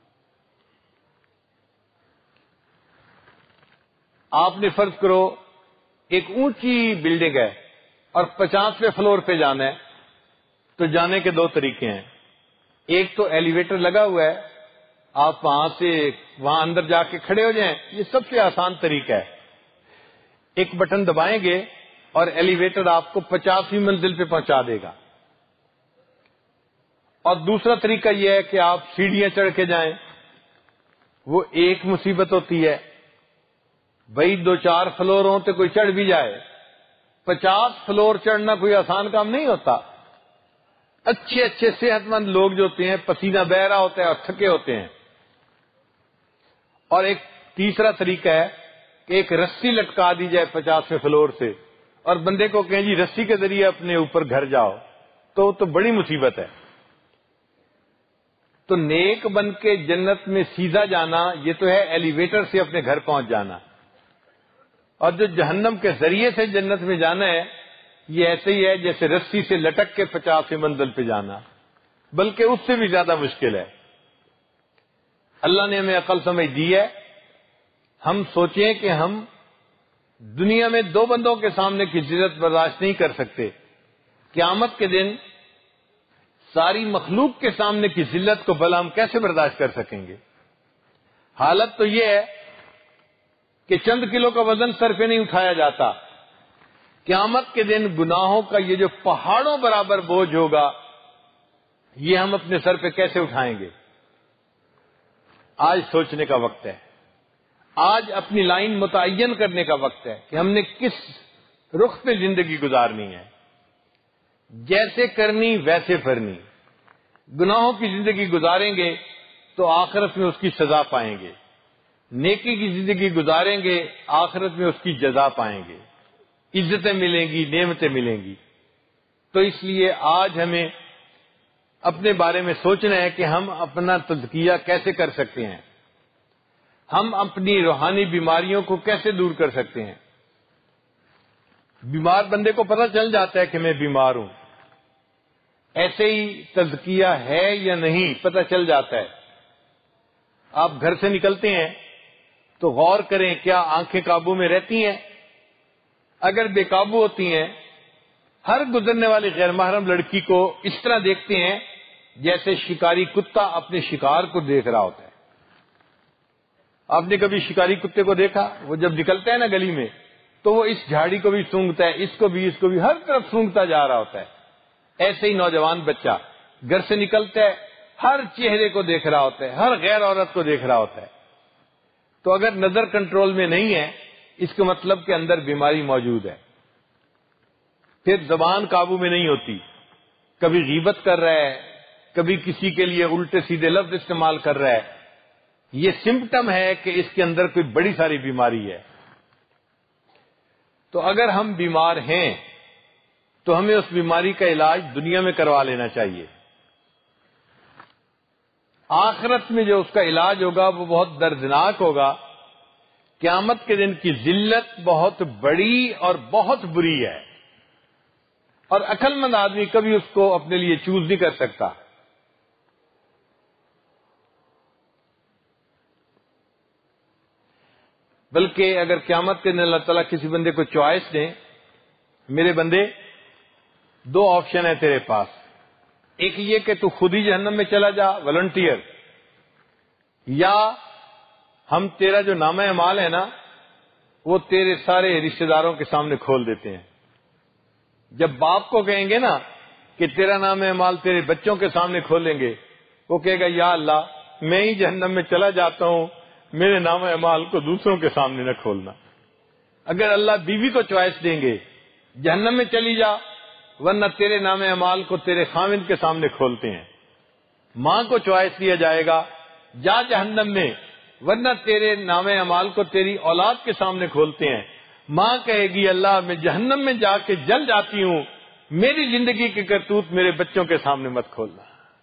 [SPEAKER 1] آپ نے فرض کرو ایک اونچی بلڈنگ ہے اور 50ویں فلور پہ جانا ہے، تو جانے کے دو طریقے ہیں۔ ایک تو ایلیویٹر لگا ہوا ہے، آپ وہاں اندر جا کے کھڑے ہو جائیں، یہ سب سے آسان طریقہ ہے، ایک بٹن دبائیں گے اور ایلیویٹر آپ کو 50ویں منزل پہ پہنچا دے گا۔ اور دوسرا طریقہ یہ ہے کہ آپ سیڑھیاں چڑھ کے جائیں، وہ ایک مصیبت ہوتی ہے، بھائی 2-4 فلور ہوں تو کوئی چڑھ بھی جائے، 50 فلور چڑھنا کوئی آسان کام نہیں ہوتا۔ اچھے صحت مند لوگ جو ہوتے ہیں پسینہ بہ رہا ہوتا ہے اور تھکے ہوتے ہیں۔ اور ایک تیسرا طریقہ ہے کہ ایک رسی لٹکا دی جائے 50ویں فلور سے اور بندے کو کہیں جی رسی کے ذریعے اپنے اوپر گھر جاؤ، تو بڑی مصیبت ہے۔ تو نیک بن کے جنت میں سیدھا جانا یہ تو ہے ایلیویٹر سے اپنے گھر پہنچ جانا، اور جو جہنم کے ذریعے سے جنت میں جانا ہے یہ ایسے ہی ہے جیسے رسی سے لٹک کے 50ویں منزل پہ جانا، بلکہ اس سے بھی زیادہ مشکل ہے۔ اللہ نے ہمیں عقل سمجھ دی ہے، ہم سوچیں کہ ہم دنیا میں 2 بندوں کے سامنے کی ذلت برداشت نہیں کر سکتے، قیامت کے دن ساری مخلوق کے سامنے کی ذلت کو بھلا ہم کیسے برداشت کر سکیں گے؟ حالت تو یہ ہے کہ چند کلو کا وزن سر پہ نہیں اٹھایا جاتا، قیامت کے دن گناہوں کا یہ جو پہاڑوں برابر بوجھ ہوگا یہ ہم اپنے سر پہ کیسے اٹھائیں گے؟ آج سوچنے کا وقت ہے، آج اپنی لائن متعین کرنے کا وقت ہے کہ ہم نے کس رخ پہ زندگی گزارنی ہے، جیسے کرنی ویسے فرنی۔ گناہوں کی زندگی گزاریں گے تو آخرت میں اس کی سزا پائیں گے، نیکی کی زندگی گزاریں گے آخرت میں اس کی جزا پائیں گے، عزتیں ملیں گی، نعمتیں ملیں گی۔ تو اس لیے آج ہمیں اپنے بارے میں سوچنا ہے کہ ہم اپنا تزکیہ کیسے کر سکتے ہیں، ہم اپنی روحانی بیماریوں کو کیسے دور کر سکتے ہیں۔ بیمار بندے کو پتہ چل جاتا ہے کہ میں بیمار ہوں، ایسے ہی تزکیہ ہے یا نہیں پتہ چل جاتا ہے۔ آپ گھر سے نکلتے ہیں تو غور کریں کیا آنکھیں قابو میں رہتی ہیں؟ اگر بے قابو ہوتی ہیں، ہر گزرنے والی غیر محرم لڑکی کو اس طرح دیکھتے ہیں جیسے شکاری کتا اپنے شکار کو دیکھ رہا ہوتا ہے۔ آپ نے کبھی شکاری کتے کو دیکھا؟ وہ جب نکلتا ہے نا گلی میں تو وہ اس جھاڑی کو بھی سونگھتا ہے، اس کو بھی ہر طرف سونگھتا جا رہا ہوتا ہے۔ ایسے ہی نوجوان بچہ گھر سے نکلتا ہے، ہر چہرے کو دیکھ رہا ہوتا ہے، ہر غیر عورت کو دیکھ رہا ہوتا ہے۔ تو اگر نظر کنٹرول میں نہیں ہے اس کا مطلب کہ اندر بیماری موجود ہے۔ پھر زبان قابو میں نہیں ہوتی، کبھی غیبت کر رہا ہے، کبھی کسی کے لیے الٹے سیدھے لفظ استعمال کر رہا ہے، یہ سمپٹم ہے کہ اس کے اندر کوئی بڑی ساری بیماری ہے۔ تو اگر ہم بیمار ہیں تو ہمیں اس بیماری کا علاج دنیا میں کروا لینا چاہیے۔ آخرت میں جو اس کا علاج ہوگا وہ بہت دردناک ہوگا، قیامت کے دن کی ذلت بہت بڑی اور بہت بری ہے، اور عقل مند آدمی کبھی اس کو اپنے لیے چوز نہیں کر سکتا۔ بلکہ اگر قیامت کے دن اللہ تعالیٰ کسی بندے کو چوائس دیں، میرے بندے دو آپشن ہے تیرے پاس، ایک یہ کہ تو خود ہی جہنم میں چلا جا والنٹیئر، یا ہم تیرا جو نامہ اعمال ہے نا وہ تیرے سارے رشتہ داروں کے سامنے کھول دیتے ہیں۔ جب باپ کو کہیں گے نا کہ تیرا نامہ اعمال تیرے بچوں کے سامنے کھولیں گے، وہ کہے گا یا اللہ میں ہی جہنم میں چلا جاتا ہوں، میرے نامہ اعمال کو دوسروں کے سامنے نہ کھولنا۔ اگر اللہ بیوی کو چوائس دیں گے جہنم میں چلی جا ورنہ تیرے نامہ اعمال کو تیرے خاوند کے سامنے کھولتے ہیں۔ ماں کو چوائس دیا جائے گا جا جہنم میں ورنہ تیرے نامہ اعمال کو تیری اولاد کے سامنے کھولتے ہیں۔ ماں کہے گی اللہ میں جہنم میں جا کے جل جاتی ہوں، میری زندگی کے کرتوت میرے بچوں کے سامنے مت کھولنا۔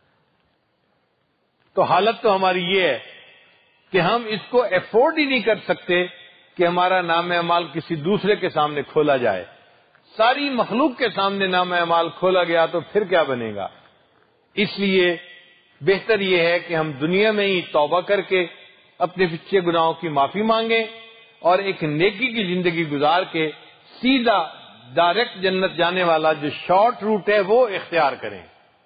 [SPEAKER 1] تو حالت تو ہماری یہ ہے کہ ہم اس کو افورڈ ہی نہیں کر سکتے کہ ہمارا نام اعمال کسی دوسرے کے سامنے کھولا جائے۔ ساری مخلوق کے سامنے نام اعمال کھولا گیا تو پھر کیا بنے گا؟ اس لیے بہتر یہ ہے کہ ہم دنیا میں ہی توبہ کر کے اپنے پچھلے گناہوں کی معافی مانگیں اور ایک نیکی کی زندگی گزار کے سیدھا ڈائریکٹ جنت جانے والا جو شارٹ روٹ ہے وہ اختیار کریں۔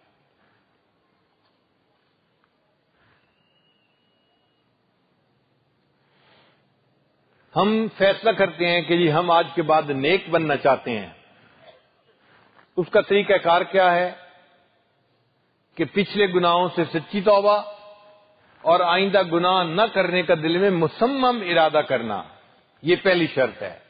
[SPEAKER 1] ہم فیصلہ کرتے ہیں کہ جی ہم آج کے بعد نیک بننا چاہتے ہیں، اس کا طریقہ کار کیا ہے کہ پچھلے گناہوں سے سچی توبہ اور آئندہ گناہ نہ کرنے کا دل میں مصمم ارادہ کرنا، یہ پہلی شرط ہے۔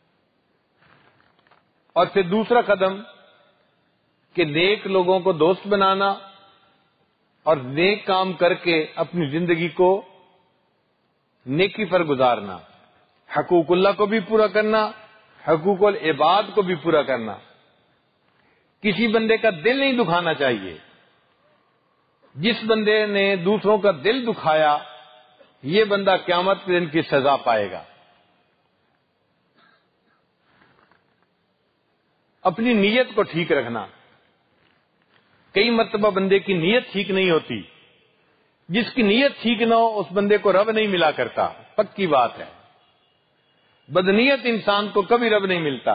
[SPEAKER 1] اور پھر دوسرا قدم کہ نیک لوگوں کو دوست بنانا اور نیک کام کر کے اپنی زندگی کو نیکی پر گزارنا، حقوق اللہ کو بھی پورا کرنا، حقوق العباد کو بھی پورا کرنا۔ کسی بندے کا دل نہیں دکھانا چاہیے۔ جس بندے نے دوسروں کا دل دکھایا یہ بندہ قیامت کے دن کی سزا پائے گا۔ اپنی نیت کو ٹھیک رکھنا، کئی مرتبہ بندے کی نیت ٹھیک نہیں ہوتی، جس کی نیت ٹھیک نہ ہو اس بندے کو رب نہیں ملا کرتا، پکی بات ہے۔ بدنیت انسان کو کبھی رب نہیں ملتا۔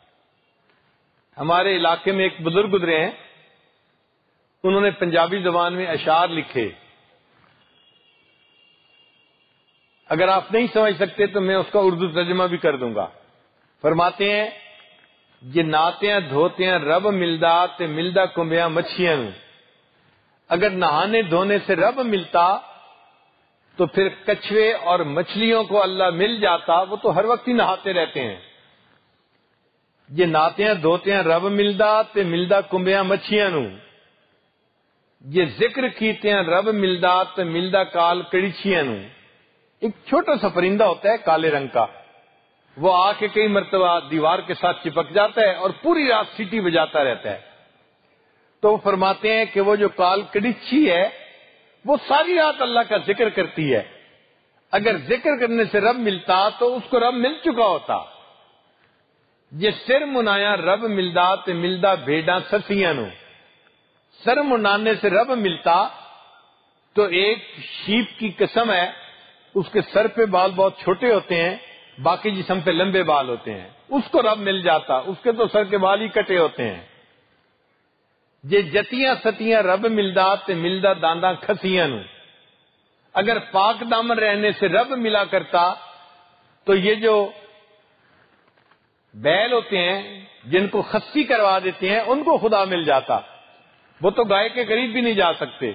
[SPEAKER 1] ہمارے علاقے میں ایک بزرگ گزرے ہیں، انہوں نے پنجابی زبان میں اشعار لکھے، اگر آپ نہیں سمجھ سکتے تو میں اس کا اردو ترجمہ بھی کر دوں گا۔ فرماتے ہیں یہ ناتیاں دھوتیاں رب ملدا تے ملدا کنبیاں مچھیاں نوں، اگر نہانے دھونے سے رب ملتا تو پھر کچھوے اور مچھلیوں کو اللہ مل جاتا، وہ تو ہر وقت ہی نہاتے رہتے ہیں۔ یہ ناتیاں دھوتیاں رب ملدا تے ملدا کنبیاں مچھیاں نوں، یہ ذکر کیتیاں رب ملدا تے ملدا کال کڑیچیاں نوں۔ ایک چھوٹا سا پرندہ ہوتا ہے کالے رنگ کا، وہ آ کے کئی مرتبہ دیوار کے ساتھ چپک جاتا ہے اور پوری رات سیٹی بجاتا رہتا ہے۔ تو وہ فرماتے ہیں کہ وہ جو کال کڑیچی ہے وہ ساری رات اللہ کا ذکر کرتی ہے، اگر ذکر کرنے سے رب ملتا تو اس کو رب مل چکا ہوتا۔ یہ سر منایا رب ملدا تے ملدا بھیڈاں سسیاں نوں، سر منانے سے رب ملتا تو ایک شیپ کی قسم ہے، اس کے سر پہ بال بہت چھوٹے ہوتے ہیں، باقی جسم پہ لمبے بال ہوتے ہیں، اس کو رب مل جاتا، اس کے تو سر کے بال ہی کٹے ہوتے ہیں۔ یہ جتیاں ستیاں رب ملدا تے ملدا دانداں کھسیاں نوں، اگر پاک دامن رہنے سے رب ملا کرتا تو یہ جو بیل ہوتے ہیں جن کو خصی کروا دیتے ہیں ان کو خدا مل جاتا، وہ تو گائے کے قریب بھی نہیں جا سکتے۔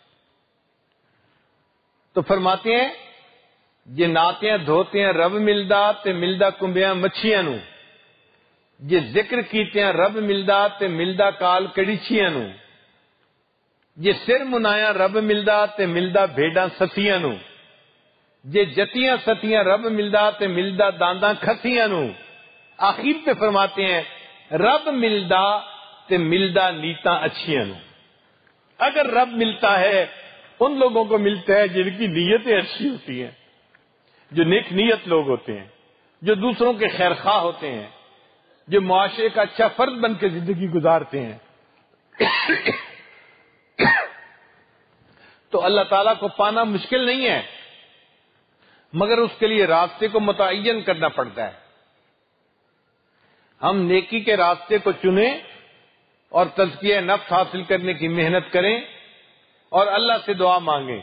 [SPEAKER 1] تو فرماتے ہیں یہ ناتیاں دھوتیاں رب ملدا تے ملدا کنبیاں مچھیاں نوں، یہ ذکر کیتیاں رب ملدا تے ملدا کال کڑیچیاں نوں، یہ سر منایا رب ملدا تے ملدا بھیڈاں سسیاں نوں، یہ جتیاں ستیاں رب ملدا تے ملدا دانداں کھسیاں نوں۔ آخر پہ فرماتے ہیں رب ملدا تے ملدا نیتاں اچھیاں نوں، اگر رب ملتا ہے ان لوگوں کو ملتا ہے جن کی نیتیں اچھی ہوتی ہیں۔ جو نیک نیت لوگ ہوتے ہیں، جو دوسروں کے خیر خواہ ہوتے ہیں، جو معاشرے کا اچھا فرد بن کے زندگی گزارتے ہیں، تو اللہ تعالیٰ کو پانا مشکل نہیں ہے، مگر اس کے لیے راستے کو متعین کرنا پڑتا ہے۔ ہم نیکی کے راستے کو چنیں اور تزکیہ نفس حاصل کرنے کی محنت کریں اور اللہ سے دعا مانگیں۔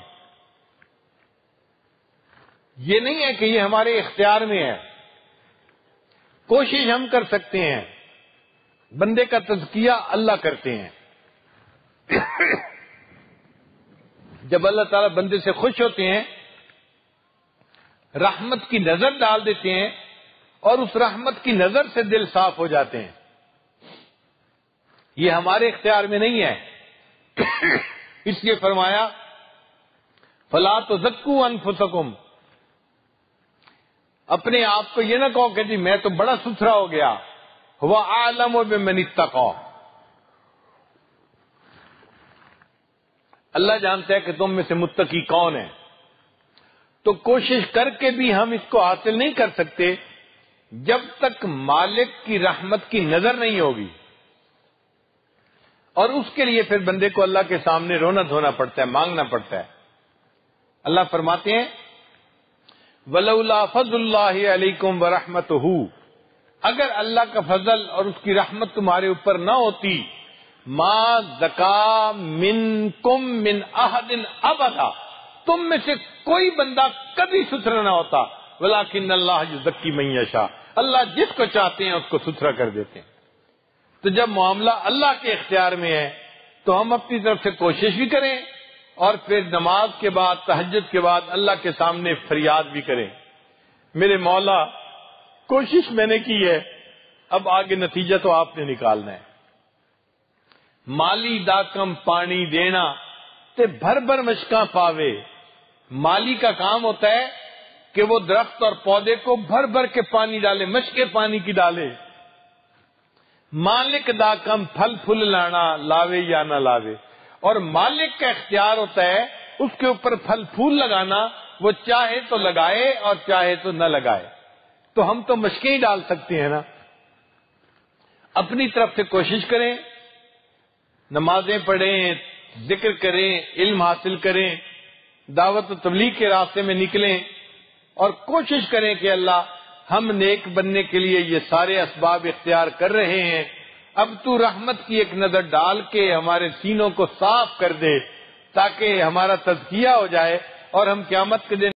[SPEAKER 1] یہ نہیں ہے کہ یہ ہمارے اختیار میں ہے، کوشش ہم کر سکتے ہیں، بندے کا تزکیہ اللہ کرتے ہیں۔ جب اللہ تعالیٰ بندے سے خوش ہوتے ہیں، رحمت کی نظر ڈال دیتے ہیں اور اس رحمت کی نظر سے دل صاف ہو جاتے ہیں۔ یہ ہمارے اختیار میں نہیں ہے، اس لیے فرمایا فَلَا تُزَكُّوا أَنفُسَكُمْ، اپنے آپ کو یہ نہ کہو کہ جی میں تو بڑا ستھرا ہو گیا، هُوَ أَعْلَمُ بِمَنِ اتَّقَىٰ، اللہ جانتا ہے کہ تم میں سے متقی کون ہے۔ تو کوشش کر کے بھی ہم اس کو حاصل نہیں کر سکتے جب تک مالک کی رحمت کی نظر نہیں ہوگی، اور اس کے لیے پھر بندے کو اللہ کے سامنے رونا دھونا پڑتا ہے، مانگنا پڑتا ہے۔ اللہ فرماتے ہیں وَلَوْلَا فَضْلُ اللَّهِ عَلَيْكُمْ وَرَحْمَتُهُ، اگر اللہ کا فضل اور اس کی رحمت تمہارے اوپر نہ ہوتی، مَا زَكَىٰ مِنْكُمْ مِنْ أَحَدٍ أَبَدًا، تم میں سے کوئی بندہ کبھی ستھرا نہ ہوتا، وَلَٰكِنَّ اللَّهَ يُزَكِّي مَن يَشَاءُ، اللہ جس کو چاہتے ہیں اس کو ستھرا کر دیتے ہیں۔ تو جب معاملہ اللہ کے اختیار میں ہے تو ہم اپنی طرف سے کوشش بھی کریں اور پھر نماز کے بعد، تہجد کے بعد اللہ کے سامنے فریاد بھی کریں، میرے مولا کوشش میں نے کی ہے، اب آگے نتیجہ تو آپ نے نکالنا ہے۔ مالی دا کم پانی دینا تے بھر بھر مشکاں پاوے، مالی کا کام ہوتا ہے کہ وہ درخت اور پودے کو بھر بھر کے پانی ڈالے، مشکے پانی کی ڈالے۔ مالک دا کم پھل پھل لانا، لاوے یا نہ لاوے، اور مالک کا اختیار ہوتا ہے اس کے اوپر پھل پھول لگانا، وہ چاہے تو لگائے اور چاہے تو نہ لگائے۔ تو ہم تو مشکیں ہی ڈال سکتے ہیں نا، اپنی طرف سے کوشش کریں، نمازیں پڑھیں، ذکر کریں، علم حاصل کریں، دعوت و تبلیغ کے راستے میں نکلیں اور کوشش کریں کہ اللہ ہم نیک بننے کے لیے یہ سارے اسباب اختیار کر رہے ہیں، اب تو رحمت کی ایک نظر ڈال کے ہمارے سینوں کو صاف کر دے تاکہ ہمارا تزکیہ ہو جائے اور ہم قیامت کے دن